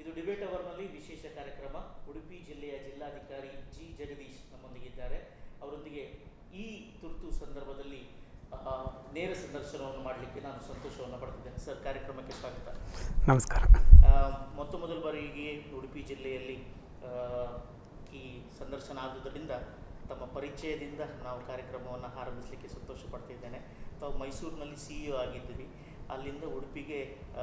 ಇದು ಡಿಬೇಟ್ ಅವರ್ನಲ್ಲಿ ವಿಶೇಷ ಕಾರ್ಯಕ್ರಮ. ಉಡುಪಿ ಜಿಲ್ಲೆಯ ಜಿಲ್ಲಾಧಿಕಾರಿ ಜಿ ಜಗದೀಶ್ ನಮ್ಮೊಂದಿಗಿದ್ದಾರೆ. ಅವರೊಂದಿಗೆ ಈ ತುರ್ತು ಸಂದರ್ಭದಲ್ಲಿ ನೇರ ಸಂದರ್ಶನವನ್ನು ಮಾಡಲಿಕ್ಕೆ ನಾನು ಸಂತೋಷವನ್ನು ಪಡ್ತಿದ್ದೇನೆ. ಸರ್, ಕಾರ್ಯಕ್ರಮಕ್ಕೆ ಸ್ವಾಗತ. ನಮಸ್ಕಾರ. ಮೊದಲ ಬಾರಿಗೆ ಉಡುಪಿ ಜಿಲ್ಲೆಯಲ್ಲಿ ಈ ಸಂದರ್ಶನ ಆದುದರಿಂದ ತಮ್ಮ ಪರಿಚಯದಿಂದ ನಾವು ಕಾರ್ಯಕ್ರಮವನ್ನು ಆರಂಭಿಸಲಿಕ್ಕೆ ಸಂತೋಷ ಪಡ್ತಿದ್ದೇನೆ. ತಾವು ಮೈಸೂರಿನಲ್ಲಿ CEO ಆಗಿದ್ದೀರಿ. ಅಲ್ಲಿಂದ ಉಡುಪಿಗೆ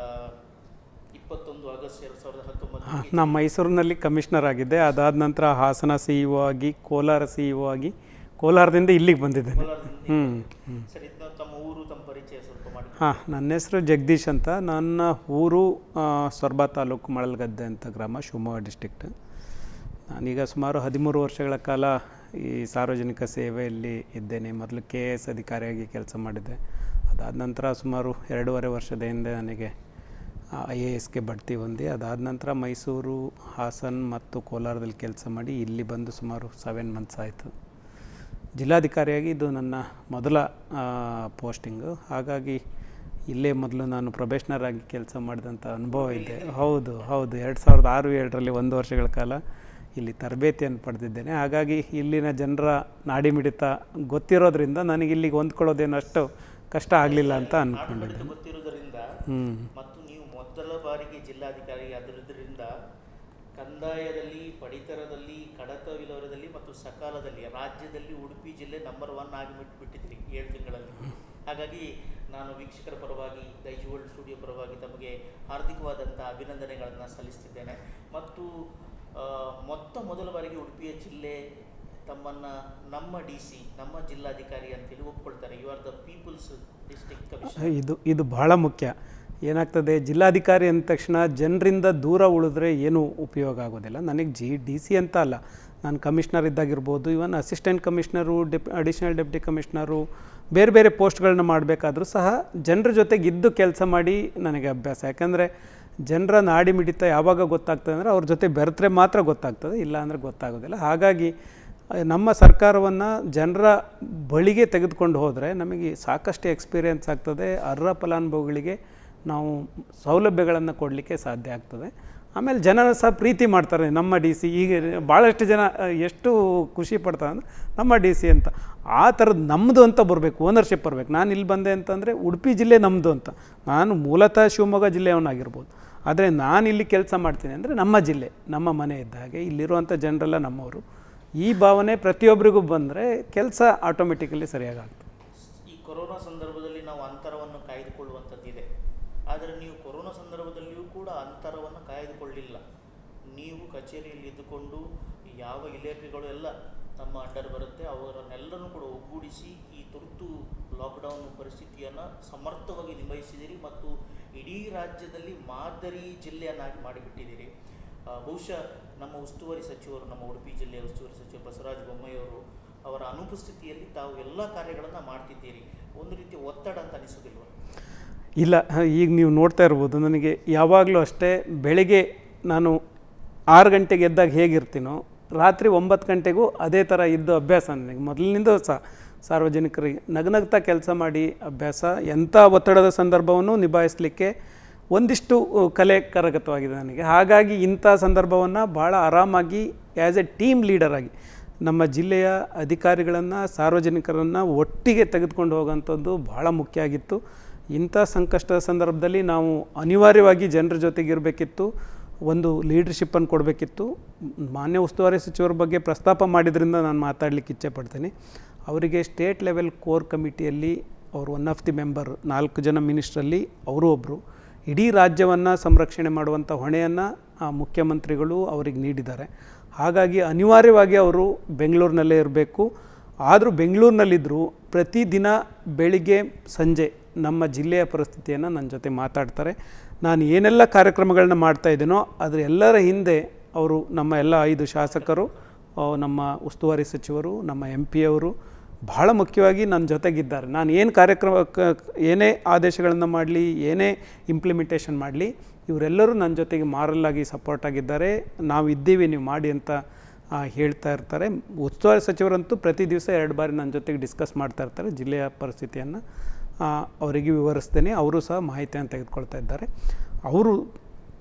21 ಆಗಸ್ಟ್ 2019 ನಾನು ಮೈಸೂರಿನಲ್ಲಿ ಕಮಿಷನರ್ ಆಗಿದ್ದೆ. ಅದಾದ ನಂತರ ಹಾಸನ CEO ಆಗಿ, ಕೋಲಾರ CEO ಆಗಿ, ಕೋಲಾರದಿಂದ ಇಲ್ಲಿಗೆ ಬಂದಿದ್ದೇನೆ. ಸರಿ, ತಮ್ಮ ಊರು, ತಮ್ಮ ಪರಿಚಯ ಸ್ವಲ್ಪ ಮಾಡಿ. ನನ್ನ ಹೆಸರು ಜಗದೀಶ್ ಅಂತ. ನನ್ನ ಊರು ಸೊರಬ ತಾಲೂಕು ಮಳಲ್ಗದ್ದೆ ಅಂತ ಗ್ರಾಮ, ಶಿವಮೊಗ್ಗ ಡಿಸ್ಟ್ರಿಕ್ಟ್. ನಾನೀಗ ಸುಮಾರು 13 ವರ್ಷಗಳ ಕಾಲ ಈ ಸಾರ್ವಜನಿಕ ಸೇವೆಯಲ್ಲಿ ಇದ್ದೇನೆ. ಮೊದಲು KS ಅಧಿಕಾರಿಯಾಗಿ ಕೆಲಸ ಮಾಡಿದ್ದೆ. ಅದಾದ ನಂತರ ಸುಮಾರು 2.5 ವರ್ಷದ ಹಿಂದೆ ನನಗೆ IASಗೆ ಬಡ್ತಿ ಹೊಂದಿ, ಅದಾದ ನಂತರ ಮೈಸೂರು, ಹಾಸನ ಮತ್ತು ಕೋಲಾರದಲ್ಲಿ ಕೆಲಸ ಮಾಡಿ ಇಲ್ಲಿ ಬಂದು ಸುಮಾರು 7 ಮಂತ್ಸ್ ಆಯಿತು. ಜಿಲ್ಲಾಧಿಕಾರಿಯಾಗಿ ಇದು ನನ್ನ ಮೊದಲ ಪೋಸ್ಟಿಂಗು. ಹಾಗಾಗಿ ಇಲ್ಲೇ ಮೊದಲು ನಾನು ಪ್ರೊಬೇಷನರ್ ಆಗಿ ಕೆಲಸ ಮಾಡಿದಂಥ ಅನುಭವ ಇದೆ. ಹೌದು 2006-7ರಲ್ಲಿ 1 ವರ್ಷಗಳ ಕಾಲ ಇಲ್ಲಿ ತರಬೇತಿಯನ್ನು ಪಡೆದಿದ್ದೇನೆ. ಹಾಗಾಗಿ ಇಲ್ಲಿನ ಜನರ ನಾಡಿಮಿಡಿತ ಗೊತ್ತಿರೋದ್ರಿಂದ ನನಗೆ ಇಲ್ಲಿಗೆ ಹೊಂದ್ಕೊಳ್ಳೋದೇನು ಅಷ್ಟು ಕಷ್ಟ ಆಗಲಿಲ್ಲ ಅಂತ ಅಂದ್ಕೊಂಡಿದ್ದೆ. ಮತ್ತು ನೀವು ಮೊದಲ ಬಾರಿಗೆ ಜಿಲ್ಲಾಧಿಕಾರಿ ಆಗಿರೋದ್ರಿಂದ ಕಂದಾಯದಲ್ಲಿ, ಪಡಿತರದಲ್ಲಿ, ಕಡತ ವಿಲೇವಾರಿಯಲ್ಲಿ ಮತ್ತು ಸಕಾಲದಲ್ಲಿ ರಾಜ್ಯದಲ್ಲಿ ಉಡುಪಿ ಜಿಲ್ಲೆ ನಂಬರ್ 1 ಆಗಿ ಬಿಟ್ಟಿದ್ರಿ 7 ತಿಂಗಳಲ್ಲಿ. ಹಾಗಾಗಿ ನಾನು ವೀಕ್ಷಕರ ಪರವಾಗಿ, ದೈಜಿವರ್ಲ್ಡ್ ಸ್ಟುಡಿಯೋ ಪರವಾಗಿ ತಮಗೆ ಹಾರ್ದಿಕವಾದಂಥ ಅಭಿನಂದನೆಗಳನ್ನು ಸಲ್ಲಿಸ್ತಿದ್ದೇನೆ. ಮತ್ತು ಮೊದಲ ಬಾರಿಗೆ ಉಡುಪಿಯ ಜಿಲ್ಲೆ ತಮ್ಮನ್ನು ನಮ್ಮ DC, ನಮ್ಮ ಜಿಲ್ಲಾಧಿಕಾರಿ ಅಂತೇಳಿ ಒಪ್ಕೊಳ್ತಾರೆ. You are the people's district commissioner. ಇದು ಬಹಳ ಮುಖ್ಯ. ಏನಾಗ್ತದೆ, ಜಿಲ್ಲಾಧಿಕಾರಿ ಅಂದ ತಕ್ಷಣ ಜನರಿಂದ ದೂರ ಉಳಿದ್ರೆ ಏನೂ ಉಪಯೋಗ ಆಗೋದಿಲ್ಲ. ನನಗೆ DC ಅಂತ ಅಲ್ಲ, ನಾನು ಕಮಿಷನರ್ ಇದ್ದಾಗಿರ್ಬೋದು, even assistant commissioner, additional deputy commissioner, ಬೇರೆ ಬೇರೆ ಪೋಸ್ಟ್ಗಳನ್ನ ಮಾಡಬೇಕಾದ್ರೂ ಸಹ ಜನರ ಜೊತೆಗೆ ಇದ್ದು ಕೆಲಸ ಮಾಡಿ ನನಗೆ ಅಭ್ಯಾಸ. ಯಾಕಂದರೆ ಜನರ ನಾಡಿ ಮಿಡಿತ ಯಾವಾಗ ಗೊತ್ತಾಗ್ತದೆ ಅಂದರೆ ಅವ್ರ ಜೊತೆ ಬೆರೆತರೆ ಮಾತ್ರ ಗೊತ್ತಾಗ್ತದೆ, ಇಲ್ಲ ಅಂದರೆ ಗೊತ್ತಾಗೋದಿಲ್ಲ. ಹಾಗಾಗಿ ನಮ್ಮ ಸರ್ಕಾರವನ್ನು ಜನರ ಬಳಿಗೆ ತೆಗೆದುಕೊಂಡು ಹೋದರೆ ನಮಗೆ ಸಾಕಷ್ಟು ಎಕ್ಸ್ಪೀರಿಯೆನ್ಸ್ ಆಗ್ತದೆ. ಅರ್ಹ ಫಲಾನುಭವಿಗಳಿಗೆ ನಾವು ಸೌಲಭ್ಯಗಳನ್ನು ಕೊಡಲಿಕ್ಕೆ ಸಾಧ್ಯ ಆಗ್ತದೆ. ಆಮೇಲೆ ಜನರ ಸಹ ಪ್ರೀತಿ ಮಾಡ್ತಾರೆ ನಮ್ಮ DC. ಈಗ ಭಾಳಷ್ಟು ಜನ ಎಷ್ಟು ಖುಷಿ ಪಡ್ತಾರೆ ಅಂದರೆ ನಮ್ಮ DC ಅಂತ. ಆ ಥರದ್ದು ನಮ್ಮದು ಅಂತ ಬರಬೇಕು, ಓನರ್ಶಿಪ್ ಬರಬೇಕು. ನಾನು ಇಲ್ಲಿ ಬಂದೆ ಅಂತಂದರೆ ಉಡುಪಿ ಜಿಲ್ಲೆ ನಮ್ಮದು ಅಂತ. ನಾನು ಮೂಲತಃ ಶಿವಮೊಗ್ಗ ಜಿಲ್ಲೆಯವನಾಗಿರ್ಬೋದು, ಆದರೆ ನಾನು ಇಲ್ಲಿ ಕೆಲಸ ಮಾಡ್ತೀನಿ ಅಂದರೆ ನಮ್ಮ ಜಿಲ್ಲೆ, ನಮ್ಮ ಮನೆ ಇದ್ದ ಹಾಗೆ. ಇಲ್ಲಿರುವಂಥ ಜನರೆಲ್ಲ ನಮ್ಮವರು. ಈ ಭಾವನೆ ಪ್ರತಿಯೊಬ್ಬರಿಗೂ ಬಂದರೆ ಕೆಲಸ ಆಟೋಮೆಟಿಕಲಿ ಸರಿಯಾಗುತ್ತೆ. ಈ ಕೊರೋನಾ ಸಂದರ್ಭದಲ್ಲಿ ನಾವು ಅಂತರವನ್ನು ಕಾಯ್ದುಕೊಳ್ಳುವಂಥದ್ದಿದೆ. ಆದರೆ ನೀವು ಕೊರೋನಾ ಸಂದರ್ಭದಲ್ಲಿಯೂ ಕೂಡ ಅಂತರವನ್ನು ಕಾಯ್ದುಕೊಳ್ಳಿಲ್ಲ. ನೀವು ಕಚೇರಿಯಲ್ಲಿ ಇದ್ದುಕೊಂಡು ಯಾವ ಇಲಾಖೆಗಳು ಎಲ್ಲ ತಮ್ಮ ಅಂಡರ್ ಬರುತ್ತೆ ಅವರನ್ನೆಲ್ಲರೂ ಕೂಡ ಒಗ್ಗೂಡಿಸಿ ಈ ತುರ್ತು ಲಾಕ್ಡೌನ್ ಪರಿಸ್ಥಿತಿಯನ್ನು ಸಮರ್ಥವಾಗಿ ನಿಭಾಯಿಸಿದಿರಿ ಮತ್ತು ಇಡೀ ರಾಜ್ಯದಲ್ಲಿ ಮಾದರಿ ಜಿಲ್ಲೆಯನ್ನಾಗಿ ಮಾಡಿಬಿಟ್ಟಿದ್ದೀರಿ. ಬಹುಶಃ ನಮ್ಮ ಉಸ್ತುವಾರಿ ಸಚಿವರು, ನಮ್ಮ ಉಡುಪಿ ಜಿಲ್ಲೆಯ ಉಸ್ತುವಾರಿ ಸಚಿವ ಬಸವರಾಜ ಬೊಮ್ಮಾಯಿಯವರು ಅವರ ಅನುಪಸ್ಥಿತಿಯಲ್ಲಿ ತಾವು ಎಲ್ಲ ಕಾರ್ಯಗಳನ್ನು ಮಾಡ್ತಿದ್ದೀರಿ. ಒಂದು ರೀತಿಯ ಒತ್ತಡ ಅಂತ ಅನಿಸೋದಿಲ್ವ? ಇಲ್ಲ, ಈಗ ನೀವು ನೋಡ್ತಾ ಇರ್ಬೋದು, ನನಗೆ ಯಾವಾಗಲೂ ಅಷ್ಟೇ ಬೆಳಗ್ಗೆ ನಾನು 6 ಗಂಟೆಗೆ ಎದ್ದಾಗ ಹೇಗಿರ್ತೀನೋ ರಾತ್ರಿ 9 ಗಂಟೆಗೂ ಅದೇ ಥರ ಇದ್ದು ಅಭ್ಯಾಸ. ನನಗೆ ಮೊದಲಿನಿಂದ ಸಾರ್ವಜನಿಕರಿಗೆ ನಗನಗ್ತಾ ಕೆಲಸ ಮಾಡಿ ಅಭ್ಯಾಸ. ಎಂಥ ಒತ್ತಡದ ಸಂದರ್ಭವನ್ನು ನಿಭಾಯಿಸಲಿಕ್ಕೆ ಒಂದಿಷ್ಟು ಕಲೆ ಕರಗತವಾಗಿದೆ ನನಗೆ. ಹಾಗಾಗಿ ಇಂಥ ಸಂದರ್ಭವನ್ನು ಭಾಳ ಆರಾಮಾಗಿ ಆ್ಯಸ್ ಎ ಟೀಮ್ ಲೀಡರ್ ಆಗಿ ನಮ್ಮ ಜಿಲ್ಲೆಯ ಅಧಿಕಾರಿಗಳನ್ನು, ಸಾರ್ವಜನಿಕರನ್ನು ಒಟ್ಟಿಗೆ ತೆಗೆದುಕೊಂಡು ಹೋಗೋಂಥದ್ದು ಭಾಳ ಮುಖ್ಯ ಆಗಿತ್ತು. ಇಂಥ ಸಂಕಷ್ಟದ ಸಂದರ್ಭದಲ್ಲಿ ನಾವು ಅನಿವಾರ್ಯವಾಗಿ ಜನರ ಜೊತೆಗಿರಬೇಕಿತ್ತು, ಒಂದು ಲೀಡರ್ಶಿಪ್ಪನ್ನು ಕೊಡಬೇಕಿತ್ತು. ಮಾನ್ಯ ಉಸ್ತುವಾರಿ ಸಚಿವರ ಬಗ್ಗೆ ಪ್ರಸ್ತಾಪ ಮಾಡಿದ್ರಿಂದ ನಾನು ಮಾತಾಡಲಿಕ್ಕೆ ಇಚ್ಛೆ ಪಡ್ತೀನಿ. ಅವರಿಗೆ ಸ್ಟೇಟ್ ಲೆವೆಲ್ ಕೋರ್ ಕಮಿಟಿಯಲ್ಲಿ ಅವರು 1 ಆಫ್ ದಿ ಮೆಂಬರ್, 4 ಜನ ಮಿನಿಸ್ಟ್ರಲ್ಲಿ ಅವರು ಒಬ್ಬರು. ಇಡೀ ರಾಜ್ಯವನ್ನು ಸಂರಕ್ಷಣೆ ಮಾಡುವಂಥ ಹೊಣೆಯನ್ನು ಮುಖ್ಯಮಂತ್ರಿಗಳು ಅವರಿಗೆ ನೀಡಿದ್ದಾರೆ. ಹಾಗಾಗಿ ಅನಿವಾರ್ಯವಾಗಿ ಅವರು ಬೆಂಗಳೂರಿನಲ್ಲೇ ಇರಬೇಕು. ಆದರೂ ಬೆಂಗಳೂರಿನಲ್ಲಿದ್ದರೂ ಪ್ರತಿದಿನ ಬೆಳಿಗ್ಗೆ ಸಂಜೆ ನಮ್ಮ ಜಿಲ್ಲೆಯ ಪರಿಸ್ಥಿತಿಯನ್ನು ನನ್ನ ಜೊತೆ ಮಾತಾಡ್ತಾರೆ. ನಾನು ಏನೆಲ್ಲ ಕಾರ್ಯಕ್ರಮಗಳನ್ನ ಮಾಡ್ತಾಯಿದ್ದೀನೋ ಅದರ ಎಲ್ಲರ ಹಿಂದೆ ಅವರು, ನಮ್ಮ ಎಲ್ಲ 5 ಶಾಸಕರು, ನಮ್ಮ ಉಸ್ತುವಾರಿ ಸಚಿವರು, ನಮ್ಮ MP ಅವರು ಭಾಳ ಮುಖ್ಯವಾಗಿ ನನ್ನ ಜೊತೆಗಿದ್ದಾರೆ. ನಾನು ಏನು ಏನೇ ಆದೇಶಗಳನ್ನು ಮಾಡಲಿ, ಏನೇ ಇಂಪ್ಲಿಮೆಂಟೇಷನ್ ಮಾಡಲಿ, ಇವರೆಲ್ಲರೂ ನನ್ನ ಜೊತೆಗೆ ಮಾರಲ್ಲಾಗಿ ಸಪೋರ್ಟ್ ಆಗಿದ್ದಾರೆ. ನಾವು ಇದ್ದೀವಿ, ನೀವು ಮಾಡಿ ಅಂತ ಹೇಳ್ತಾ ಇರ್ತಾರೆ. ಉಸ್ತುವಾರಿ ಸಚಿವರಂತೂ ಪ್ರತಿ ದಿವಸ 2 ಬಾರಿ ನನ್ನ ಜೊತೆಗೆ ಡಿಸ್ಕಸ್ ಮಾಡ್ತಾ ಇರ್ತಾರೆ. ಜಿಲ್ಲೆಯ ಪರಿಸ್ಥಿತಿಯನ್ನು ಅವರಿಗೆ ವಿವರಿಸ್ತೇನೆ. ಅವರು ಸಹ ಮಾಹಿತಿಯನ್ನು ತೆಗೆದುಕೊಳ್ತಾ ಇದ್ದಾರೆ. ಅವರು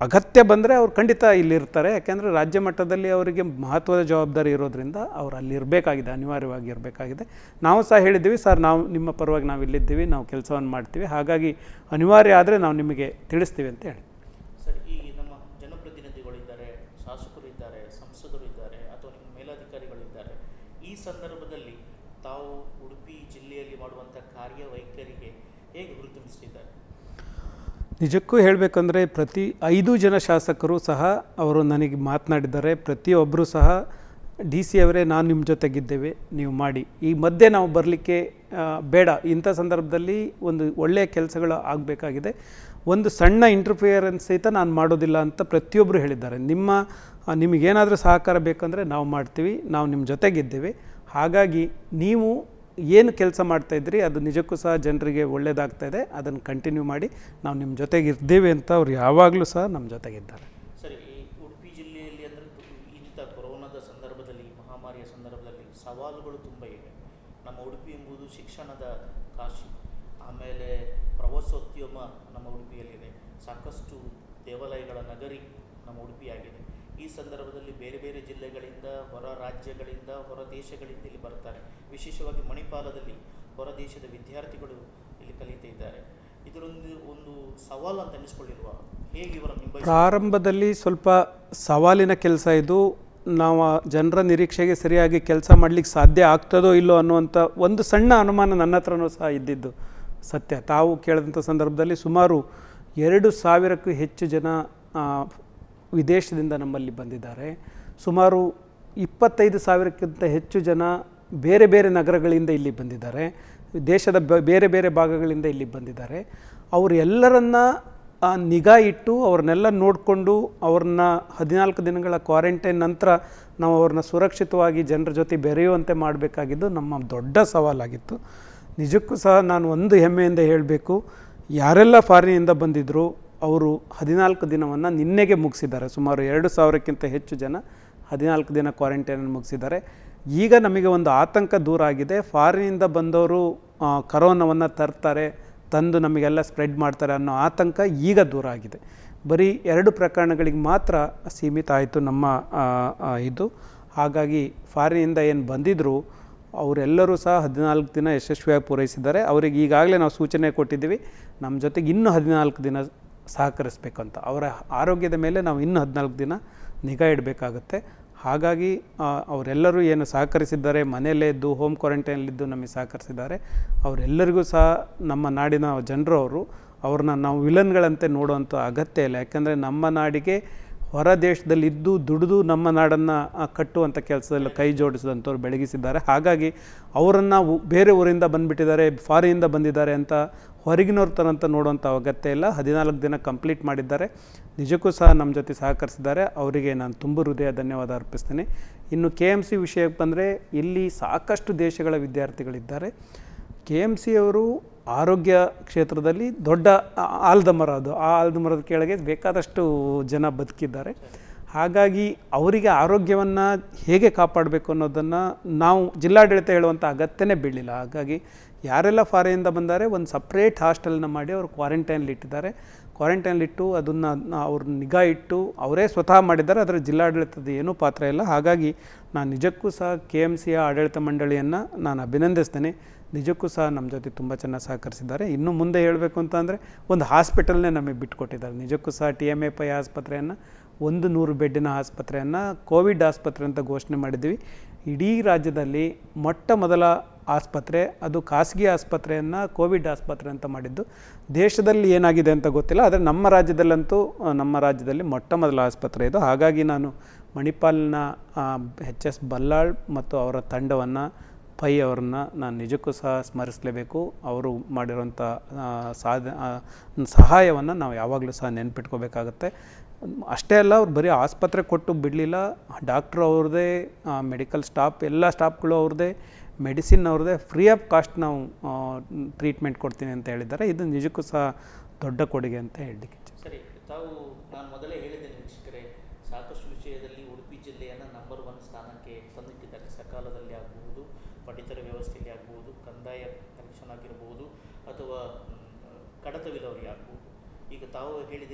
ಅಗತ್ಯ ಬಂದರೆ ಅವ್ರು ಖಂಡಿತ ಇಲ್ಲಿರ್ತಾರೆ. ಯಾಕೆಂದರೆ ರಾಜ್ಯ ಮಟ್ಟದಲ್ಲಿ ಅವರಿಗೆ ಮಹತ್ವದ ಜವಾಬ್ದಾರಿ ಇರೋದ್ರಿಂದ ಅವ್ರು ಅಲ್ಲಿ ಇರಬೇಕಾಗಿದೆ, ಅನಿವಾರ್ಯವಾಗಿ ಇರಬೇಕಾಗಿದೆ. ನಾವು ಸಹ ಹೇಳಿದ್ದೀವಿ, ಸರ್ ನಾವು ನಿಮ್ಮ ಪರವಾಗಿ ನಾವು ಇಲ್ಲಿದ್ದೀವಿ, ನಾವು ಕೆಲಸವನ್ನು ಮಾಡ್ತೀವಿ, ಹಾಗಾಗಿ ಅನಿವಾರ್ಯ ಆದರೆ ನಾವು ನಿಮಗೆ ತಿಳಿಸ್ತೀವಿ ಅಂತ ಹೇಳಿ. ಸರ್, ಈ ನಮ್ಮ ಜನಪ್ರತಿನಿಧಿಗಳಿದ್ದಾರೆ, ಶಾಸಕರು ಇದ್ದಾರೆ, ಸಂಸದರು ಇದ್ದಾರೆ, ಅಥವಾ ನಿಮ್ಮ ಮೇಲಧಿಕಾರಿಗಳಿದ್ದಾರೆ. ಈ ಸಂದರ್ಭದಲ್ಲಿ ತಾವು ಉಡುಪಿ ಜಿಲ್ಲೆಯಲ್ಲಿ ಮಾಡುವಂಥ ಕಾರ್ಯವೈಖರಿಗೆ ಹೇಗೆ ಹುರಿದುಂಬಿಸ್ತಿದ್ದಾರೆ? ನಿಜಕ್ಕೂ ಹೇಳಬೇಕಂದ್ರೆ ಪ್ರತಿ 5 ಜನ ಶಾಸಕರು ಸಹ ಅವರು ನನಗೆ ಮಾತನಾಡಿದ್ದಾರೆ. ಪ್ರತಿಯೊಬ್ಬರು ಸಹ ಡಿ ಸಿ ಅವರೇ, ನಾನು ನಿಮ್ಮ ಜೊತೆಗಿದ್ದೇವೆ, ನೀವು ಮಾಡಿ, ಈ ಮಧ್ಯೆ ನಾವು ಬರಲಿಕ್ಕೆ ಬೇಡ, ಇಂಥ ಸಂದರ್ಭದಲ್ಲಿ ಒಂದು ಒಳ್ಳೆಯ ಕೆಲಸಗಳು ಆಗಬೇಕಾಗಿದೆ, ಒಂದು ಸಣ್ಣ ಇಂಟರ್ಫಿಯರೆನ್ಸ್ ಸಹಿತ ನಾನು ಮಾಡೋದಿಲ್ಲ ಅಂತ ಪ್ರತಿಯೊಬ್ಬರು ಹೇಳಿದ್ದಾರೆ. ನಿಮಗೇನಾದರೂ ಸಹಕಾರ ಬೇಕಂದರೆ ನಾವು ಮಾಡ್ತೀವಿ, ನಾವು ನಿಮ್ಮ ಜೊತೆಗಿದ್ದೇವೆ, ಹಾಗಾಗಿ ನೀವು ಏನು ಕೆಲಸ ಮಾಡ್ತಾಯಿದ್ರಿ ಅದು ನಿಜಕ್ಕೂ ಸಹ ಜನರಿಗೆ ಒಳ್ಳೆಯದಾಗ್ತಾಯಿದೆ, ಅದನ್ನು ಕಂಟಿನ್ಯೂ ಮಾಡಿ, ನಾವು ನಿಮ್ಮ ಜೊತೆಗಿದ್ದೇವೆ ಅಂತ ಅವ್ರು ಯಾವಾಗಲೂ ಸಹ ನಮ್ಮ ಜೊತೆಗಿದ್ದಾರೆ. ಸರಿ, ಈ ಉಡುಪಿ ಜಿಲ್ಲೆಯಲ್ಲಿ ಅಂದರೆ ಇಂಥ ಕೊರೋನಾದ ಸಂದರ್ಭದಲ್ಲಿ, ಮಹಾಮಾರಿಯ ಸಂದರ್ಭದಲ್ಲಿ ಸವಾಲುಗಳು ತುಂಬ ಇವೆ. ನಮ್ಮ ಉಡುಪಿ ಎಂಬುದು ಶಿಕ್ಷಣದ ಕಾಶಿ, ಆಮೇಲೆ ಪ್ರವಾಸೋದ್ಯಮ ನಮ್ಮ ಉಡುಪಿಯಲ್ಲಿದೆ, ಸಾಕಷ್ಟು ದೇವಾಲಯಗಳ ನಗರಿ ನಮ್ಮ ಉಡುಪಿಯಾಗಿದೆ. ಈ ಸಂದರ್ಭದಲ್ಲಿ ಬೇರೆ ಬೇರೆ ಜಿಲ್ಲೆಗಳಿಂದ, ಹೊರ ರಾಜ್ಯಗಳಿಂದ, ಹೊರ ದೇಶಗಳಿಂದ ಇಲ್ಲಿ ಬರ್ತಾರೆ. ವಿಶೇಷವಾಗಿ ಮಣಿಪಾಲದಲ್ಲಿ ಹೊರ ದೇಶದ ವಿದ್ಯಾರ್ಥಿಗಳು ಇಲ್ಲಿ ಕಲಿತಿದ್ದಾರೆ. ಇದರೊಂದು ಸವಾಲು ಅಂತ ಅನ್ನಿಸ್ಕೊಳ್ಳಿರುವ, ಹೇಗೆ ಇವರನ್ನು ನಿಭಾಯಿಸಿ? ಪ್ರಾರಂಭದಲ್ಲಿ ಸ್ವಲ್ಪ ಸವಾಲಿನ ಕೆಲಸ ಇದು. ನಾವು ಜನರ ನಿರೀಕ್ಷೆಗೆ ಸರಿಯಾಗಿ ಕೆಲಸ ಮಾಡಲಿಕ್ಕೆ ಸಾಧ್ಯ ಆಗ್ತದೋ ಇಲ್ಲೋ ಅನ್ನುವಂಥ ಒಂದು ಸಣ್ಣ ಅನುಮಾನ ನನ್ನ ಹತ್ರನೂ ಸಹ ಇದ್ದಿದ್ದು ಸತ್ಯ. ತಾವು ಕೇಳಿದಂಥ ಸಂದರ್ಭದಲ್ಲಿ ಸುಮಾರು 2,000ಕ್ಕೂ ಹೆಚ್ಚು ಜನ ವಿದೇಶದಿಂದ ನಮ್ಮಲ್ಲಿ ಬಂದಿದ್ದಾರೆ. ಸುಮಾರು 25,000ಕ್ಕಿಂತ ಹೆಚ್ಚು ಜನ ಬೇರೆ ಬೇರೆ ನಗರಗಳಿಂದ ಇಲ್ಲಿ ಬಂದಿದ್ದಾರೆ, ದೇಶದ ಬೇರೆ ಬೇರೆ ಭಾಗಗಳಿಂದ ಇಲ್ಲಿ ಬಂದಿದ್ದಾರೆ. ಅವರೆಲ್ಲರನ್ನ ನಿಗಾ ಇಟ್ಟು ಅವ್ರನ್ನೆಲ್ಲ ನೋಡಿಕೊಂಡು ಅವ್ರನ್ನ 14 ದಿನಗಳ ಕ್ವಾರಂಟೈನ್ ನಂತರ ನಾವು ಅವ್ರನ್ನ ಸುರಕ್ಷಿತವಾಗಿ ಜನರ ಜೊತೆ ಬೆರೆಯುವಂತೆ ಮಾಡಬೇಕಾಗಿದ್ದು ನಮ್ಮ ದೊಡ್ಡ ಸವಾಲಾಗಿತ್ತು. ನಿಜಕ್ಕೂ ಸಹ ನಾನು ಒಂದು ಹೆಮ್ಮೆಯಿಂದ ಹೇಳಬೇಕು, ಯಾರೆಲ್ಲ ಫಾರಿನಿಂದ ಬಂದಿದ್ದರು ಅವರು 14 ದಿನವನ್ನು ನಿನ್ನೆಗೆ ಮುಗಿಸಿದ್ದಾರೆ. ಸುಮಾರು 2,000ಕ್ಕಿಂತ ಹೆಚ್ಚು ಜನ 14 ದಿನ ಕ್ವಾರಂಟೈನನ್ನು ಮುಗಿಸಿದ್ದಾರೆ. ಈಗ ನಮಗೆ ಒಂದು ಆತಂಕ ದೂರ ಆಗಿದೆ. ಫಾರಿನಿಂದ ಬಂದವರು ಕರೋನಾವನ್ನು ತರ್ತಾರೆ, ತಂದು ನಮಗೆಲ್ಲ ಸ್ಪ್ರೆಡ್ ಮಾಡ್ತಾರೆ ಅನ್ನೋ ಆತಂಕ ಈಗ ದೂರ ಆಗಿದೆ. ಬರೀ 2 ಪ್ರಕರಣಗಳಿಗೆ ಮಾತ್ರ ಸೀಮಿತ ಆಯಿತು ನಮ್ಮ ಇದು. ಹಾಗಾಗಿ ಫಾರಿನಿಂದ ಏನು ಬಂದಿದ್ದರು ಅವರೆಲ್ಲರೂ ಸಹ 14 ದಿನ ಯಶಸ್ವಿಯಾಗಿ ಪೂರೈಸಿದ್ದಾರೆ. ಅವರಿಗೆ ಈಗಾಗಲೇ ನಾವು ಸೂಚನೆ ಕೊಟ್ಟಿದ್ದೀವಿ, ನಮ್ಮ ಜೊತೆಗೆ ಇನ್ನೂ 14 ದಿನ ಸಹಕರಿಸಬೇಕಂತ. ಅವರ ಆರೋಗ್ಯದ ಮೇಲೆ ನಾವು ಇನ್ನೂ 14 ದಿನ ನಿಗಾ ಇಡಬೇಕಾಗುತ್ತೆ. ಹಾಗಾಗಿ ಅವರೆಲ್ಲರೂ ಏನು ಸಹಕರಿಸಿದ್ದಾರೆ, ಮನೆಯಲ್ಲೇ ಇದ್ದು ಹೋಮ್ ಕ್ವಾರಂಟೈನಲ್ಲಿದ್ದು ನಮಗೆ ಸಹಕರಿಸಿದ್ದಾರೆ, ಅವರೆಲ್ಲರಿಗೂ ಸಹ ನಮ್ಮ ನಾಡಿನ ಜನರು ಅವ್ರನ್ನ ನಾವು ವಿಲನ್ಗಳಂತೆ ನೋಡುವಂಥ ಅಗತ್ಯ ಇಲ್ಲ. ಯಾಕೆಂದರೆ ನಮ್ಮ ನಾಡಿಗೆ ಹೊರ ದೇಶದಲ್ಲಿದ್ದು ದುಡಿದು ನಮ್ಮ ನಾಡನ್ನು ಕಟ್ಟುವಂಥ ಕೆಲಸದಲ್ಲಿ ಕೈ ಜೋಡಿಸಿದಂಥವ್ರು ಬೆಳಗಿಸಿದ್ದಾರೆ. ಹಾಗಾಗಿ ಅವರನ್ನು ಬೇರೆ ಊರಿಂದ ಬಂದುಬಿಟ್ಟಿದ್ದಾರೆ, ಫಾರಿನಿಂದ ಬಂದಿದ್ದಾರೆ ಅಂತ ಹೊರಗಿನವ್ರ ಥರ ಅಂತ ನೋಡುವಂಥ ಅಗತ್ಯ ಇಲ್ಲ. 14 ದಿನ ಕಂಪ್ಲೀಟ್ ಮಾಡಿದ್ದಾರೆ, ನಿಜಕ್ಕೂ ಸಹ ನಮ್ಮ ಜೊತೆ ಸಹಕರಿಸಿದ್ದಾರೆ. ಅವರಿಗೆ ನಾನು ತುಂಬ ಹೃದಯ ಧನ್ಯವಾದ ಅರ್ಪಿಸ್ತೀನಿ. ಇನ್ನು KMC ವಿಷಯಕ್ಕೆ ಬಂದರೆ ಇಲ್ಲಿ ಸಾಕಷ್ಟು ದೇಶಗಳ ವಿದ್ಯಾರ್ಥಿಗಳಿದ್ದಾರೆ. KMC ಅವರು ಆರೋಗ್ಯ ಕ್ಷೇತ್ರದಲ್ಲಿ ದೊಡ್ಡ ಆಲದ ಮರ, ಅದು ಆ ಆಲದ ಮರದ ಕೆಳಗೆ ಬೇಕಾದಷ್ಟು ಜನ ಬದುಕಿದ್ದಾರೆ. ಹಾಗಾಗಿ ಅವರಿಗೆ ಆರೋಗ್ಯವನ್ನು ಹೇಗೆ ಕಾಪಾಡಬೇಕು ಅನ್ನೋದನ್ನು ನಾವು ಜಿಲ್ಲಾಡಳಿತ ಹೇಳುವಂಥ ಅಗತ್ಯನೇ ಬೀಳಿಲ್ಲ. ಹಾಗಾಗಿ ಯಾರೆಲ್ಲ ಫಾರಿನಿಂದ ಬಂದರೆ ಒಂದು ಸಪ್ರೇಟ್ ಹಾಸ್ಟೆಲ್ನ ಮಾಡಿ ಅವರು ಕ್ವಾರಂಟೈನ್ಲಿಟ್ಟಿದ್ದಾರೆ. ಕ್ವಾರಂಟೈನ್ಲಿಟ್ಟು ಅದನ್ನು ಅವ್ರ ನಿಗಾ ಇಟ್ಟು ಅವರೇ ಸ್ವತಃ ಮಾಡಿದ್ದಾರೆ. ಅದರ ಜಿಲ್ಲಾಡಳಿತದ ಏನೂ ಪಾತ್ರ ಇಲ್ಲ. ಹಾಗಾಗಿ ನಾನು ನಿಜಕ್ಕೂ ಸಹ KMCಯ ಆಡಳಿತ ಮಂಡಳಿಯನ್ನು ನಾನು ಅಭಿನಂದಿಸ್ತೇನೆ. ನಿಜಕ್ಕೂ ಸಹ ನಮ್ಮ ಜೊತೆ ತುಂಬ ಚೆನ್ನಾಗಿ ಸಹಕರಿಸಿದ್ದಾರೆ. ಇನ್ನು ಮುಂದೆ ಹೇಳಬೇಕು ಅಂತಂದರೆ ಒಂದು ಹಾಸ್ಪಿಟಲ್ನೇ ನಮಗೆ ಬಿಟ್ಟುಕೊಟ್ಟಿದ್ದಾರೆ. ನಿಜಕ್ಕೂ ಸಹ TMA ಪೈ ಆಸ್ಪತ್ರೆಯನ್ನು 100 ಬೆಡ್ಡಿನ ಆಸ್ಪತ್ರೆಯನ್ನು ಕೋವಿಡ್ ಆಸ್ಪತ್ರೆ ಅಂತ ಘೋಷಣೆ ಮಾಡಿದ್ವಿ. ಇಡೀ ರಾಜ್ಯದಲ್ಲಿ ಮೊಟ್ಟ ಮೊದಲ ಆಸ್ಪತ್ರೆ, ಅದು ಖಾಸಗಿ ಆಸ್ಪತ್ರೆಯನ್ನು ಕೋವಿಡ್ ಆಸ್ಪತ್ರೆ ಅಂತ ಮಾಡಿದ್ದು. ದೇಶದಲ್ಲಿ ಏನಾಗಿದೆ ಅಂತ ಗೊತ್ತಿಲ್ಲ, ಆದರೆ ನಮ್ಮ ರಾಜ್ಯದಲ್ಲಿ ಮೊಟ್ಟ ಮೊದಲ ಆಸ್ಪತ್ರೆ ಇದು. ಹಾಗಾಗಿ ನಾನು ಮಣಿಪಾಲ್ನ HS ಬಲ್ಲಾಳ್ ಮತ್ತು ಅವರ ತಂಡವನ್ನು, ಪೈ ಅವ್ರನ್ನ ನಾನು ನಿಜಕ್ಕೂ ಸಹ ಸ್ಮರಿಸಲೇಬೇಕು. ಅವರು ಮಾಡಿರೋಂಥ ಸಹಾಯವನ್ನು ನಾವು ಯಾವಾಗಲೂ ಸಹ ನೆನ್ಪಿಟ್ಕೋಬೇಕಾಗತ್ತೆ. ಅಷ್ಟೇ ಅಲ್ಲ, ಅವ್ರು ಬರೀ ಆಸ್ಪತ್ರೆ ಕೊಟ್ಟು ಬಿಡಲಿಲ್ಲ, ಡಾಕ್ಟ್ರು ಅವ್ರದ್ದೇ, ಮೆಡಿಕಲ್ ಸ್ಟಾಫ್ ಎಲ್ಲ ಸ್ಟಾಫ್ಗಳು ಅವ್ರದ್ದೇ, ಮೆಡಿಸಿನ್ ಅವ್ರದ್ದೇ, ಫ್ರೀ ಆಫ್ ಕಾಸ್ಟ್ ನಾವು ಟ್ರೀಟ್ಮೆಂಟ್ ಕೊಡ್ತೀನಿ ಅಂತ ಹೇಳಿದ್ದಾರೆ. ಇದು ನಿಜಕ್ಕೂ ಸಹ ದೊಡ್ಡ ಕೊಡುಗೆ ಅಂತ ಹೇಳಲಿಕ್ಕೆ. ಸರಿ, ತಾವು ನಾನು ಮೊದಲೇ ಹೇಳಿದ್ದೇನೆ ವೀಕ್ಷಕರೇ, ಸಾಕಷ್ಟು ವಿಷಯದಲ್ಲಿ ಉಡುಪಿ ಜಿಲ್ಲೆಯನ್ನು ನಂಬರ್ 1 ಸ್ಥಾನಕ್ಕೆ ತಂದಿಟ್ಟಿದ್ದಾರೆ. ಸಕಾಲದಲ್ಲಿ ಆಗಬಹುದು, ಪಡಿತರ ವ್ಯವಸ್ಥೆಯಲ್ಲಿ ಆಗಬಹುದು, ಕಂದಾಯ ಕಲೆಕ್ಷನ್ ಆಗಿರಬಹುದು, ಅಥವಾ ಕಡತ ವಿಲೇವಾರಿ ಆಗಬಹುದು. ಈಗ ತಾವು ಹೇಳಿದಿರಿ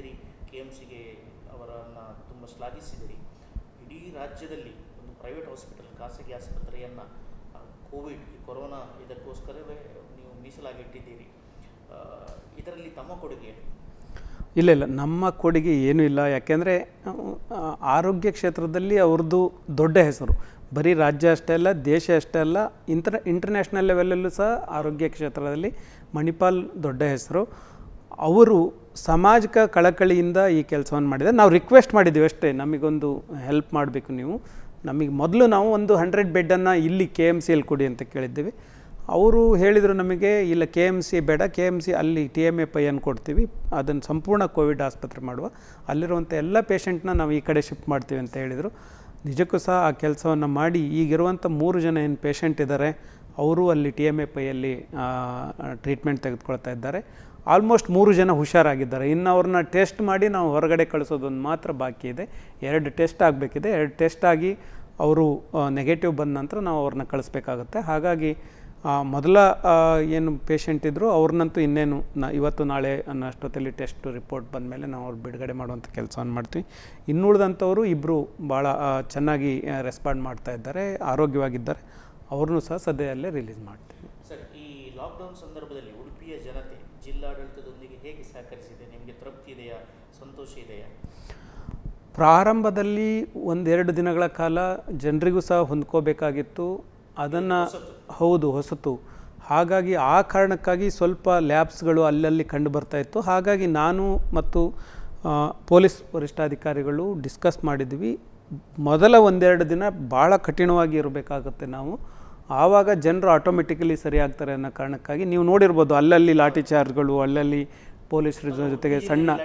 KMCಗೆ ಅವರನ್ನು ತುಂಬ ಶ್ಲಾಘಿಸಿದಿರಿ. ಇಡೀ ರಾಜ್ಯದಲ್ಲಿ ಒಂದು ಪ್ರೈವೇಟ್ ಹಾಸ್ಪಿಟಲ್, ಖಾಸಗಿ ಆಸ್ಪತ್ರೆಯನ್ನು ಕೋವಿಡ್ ಈ ಕೊರೋನಾ ಇದಕ್ಕೋಸ್ಕರವೇ ನೀವು ಮೀಸಲಾಗಿಟ್ಟಿದ್ದೀರಿ. ಇದರಲ್ಲಿ ತಮ್ಮ ಕೊಡುಗೆ? ಇಲ್ಲ ಇಲ್ಲ, ನಮ್ಮ ಕೊಡುಗೆ ಏನೂ ಇಲ್ಲ. ಯಾಕೆಂದರೆ ಆರೋಗ್ಯ ಕ್ಷೇತ್ರದಲ್ಲಿ ಅವ್ರದ್ದು ದೊಡ್ಡ ಹೆಸರು, ಬರೀ ರಾಜ್ಯ ಅಷ್ಟೇ ಅಲ್ಲ, ದೇಶ ಅಷ್ಟೇ ಅಲ್ಲ, ಇಂಟರ್ನ್ಯಾಷನಲ್ ಲೆವೆಲಲ್ಲೂ ಸಹ ಆರೋಗ್ಯ ಕ್ಷೇತ್ರದಲ್ಲಿ ಮಣಿಪಾಲ್ ದೊಡ್ಡ ಹೆಸರು. ಅವರು ಸಾಮಾಜಿಕ ಕಳಕಳಿಯಿಂದ ಈ ಕೆಲಸವನ್ನು ಮಾಡಿದ್ದಾರೆ. ನಾವು ರಿಕ್ವೆಸ್ಟ್ ಮಾಡಿದ್ದೀವಿ ಅಷ್ಟೇ, ನಮಗೊಂದು ಹೆಲ್ಪ್ ಮಾಡಬೇಕು ನೀವು. ನಮಗೆ ಮೊದಲು ನಾವು ಒಂದು 100 ಬೆಡ್ಡನ್ನು ಇಲ್ಲಿ KMCಯಲ್ಲಿ ಕೊಡಿ ಅಂತ ಕೇಳಿದ್ದೀವಿ. ಅವರು ಹೇಳಿದರು ನಮಗೆ, ಇಲ್ಲ KMC ಬೇಡ, KMC ಅಲ್ಲಿ TMA ಪೈಯನ್ನು ಕೊಡ್ತೀವಿ, ಅದನ್ನು ಸಂಪೂರ್ಣ ಕೋವಿಡ್ ಆಸ್ಪತ್ರೆ ಮಾಡುವ, ಅಲ್ಲಿರುವಂಥ ಎಲ್ಲ ಪೇಷಂಟ್ನ ನಾವು ಈ ಕಡೆ ಶಿಫ್ಟ್ ಮಾಡ್ತೀವಿ ಅಂತ ಹೇಳಿದರು. ನಿಜಕ್ಕೂ ಸಹ ಆ ಕೆಲಸವನ್ನು ಮಾಡಿ ಈಗಿರುವಂಥ 3 ಜನ ಏನು ಪೇಷಂಟ್ ಇದ್ದಾರೆ ಅವರು ಅಲ್ಲಿ TMA ಪೈಯಲ್ಲಿ ಟ್ರೀಟ್ಮೆಂಟ್ ತೆಗೆದುಕೊಳ್ತಾ ಇದ್ದಾರೆ. ಆಲ್ಮೋಸ್ಟ್ 3 ಜನ ಹುಷಾರಾಗಿದ್ದಾರೆ. ಇನ್ನು ಅವ್ರನ್ನ ಟೆಸ್ಟ್ ಮಾಡಿ ನಾವು ಹೊರಗಡೆ ಕಳಿಸೋದೊಂದು ಮಾತ್ರ ಬಾಕಿ ಇದೆ. 2 ಟೆಸ್ಟ್ ಆಗಬೇಕಿದೆ. 2 ಟೆಸ್ಟ್ ಆಗಿ ಅವರು ನೆಗೆಟಿವ್ ಬಂದ ನಂತರ ನಾವು ಅವ್ರನ್ನ ಕಳಿಸ್ಬೇಕಾಗುತ್ತೆ. ಹಾಗಾಗಿ ಮೊದಲ ಏನು ಪೇಷಂಟ್ ಇದ್ದರು ಅವ್ರನ್ನಂತೂ ಇನ್ನೇನು ಇವತ್ತು ನಾಳೆ ಅನ್ನೋಷ್ಟೊತ್ತಲ್ಲಿ ಟೆಸ್ಟ್ ರಿಪೋರ್ಟ್ ಬಂದ ಮೇಲೆ ನಾವು ಅವ್ರು ಬಿಡುಗಡೆ ಮಾಡುವಂಥ ಕೆಲಸವನ್ನು ಮಾಡ್ತೀವಿ. ಇನ್ನುಳಿದಂಥವರು ಇಬ್ಬರು ಭಾಳ ಚೆನ್ನಾಗಿ ರೆಸ್ಪಾಂಡ್ ಮಾಡ್ತಾ ಇದ್ದಾರೆ, ಆರೋಗ್ಯವಾಗಿದ್ದಾರೆ. ಅವ್ರನ್ನೂ ಸಹ ಸದ್ಯದಲ್ಲೇ ರಿಲೀಸ್ ಮಾಡ್ತೀವಿ. ಸರ್, ಈ ಲಾಕ್ಡೌನ್ ಸಂದರ್ಭದಲ್ಲಿ ಉಡುಪಿಯ ಜನತೆ ಜಿಲ್ಲಾಡಳಿತದೊಂದಿಗೆ ಹೇಗೆ ಸಹಕರಿಸಿದೆ? ನಿಮಗೆ ತೃಪ್ತಿ ಇದೆಯಾ, ಸಂತೋಷ ಇದೆಯಾ? ಪ್ರಾರಂಭದಲ್ಲಿ 1-2 ದಿನಗಳ ಕಾಲ ಜನರಿಗೂ ಸಹ ಹೊಂದ್ಕೋಬೇಕಾಗಿತ್ತು. ಅದನ್ನು ಹೌದು, ಹೊಸತು. ಹಾಗಾಗಿ ಆ ಕಾರಣಕ್ಕಾಗಿ ಸ್ವಲ್ಪ ಲ್ಯಾಬ್ಸ್ಗಳು ಅಲ್ಲಲ್ಲಿ ಕಂಡು ಬರ್ತಾಯಿತ್ತು. ಹಾಗಾಗಿ ನಾನು ಮತ್ತು ಪೊಲೀಸ್ ವರಿಷ್ಠಾಧಿಕಾರಿಗಳು ಡಿಸ್ಕಸ್ ಮಾಡಿದ್ವಿ. ಮೊದಲ 1-2 ದಿನ ಭಾಳ ಕಠಿಣವಾಗಿ ಇರಬೇಕಾಗುತ್ತೆ ನಾವು, ಆವಾಗ ಜನರು ಆಟೋಮೆಟಿಕಲಿ ಸರಿಯಾಗ್ತಾರೆ ಅನ್ನೋ ಕಾರಣಕ್ಕಾಗಿ ನೀವು ನೋಡಿರ್ಬೋದು ಅಲ್ಲಲ್ಲಿ ಲಾಠಿ ಚಾರ್ಜ್ಗಳು, ಅಲ್ಲಲ್ಲಿ ಪೊಲೀಸರ ಜೊತೆಗೆ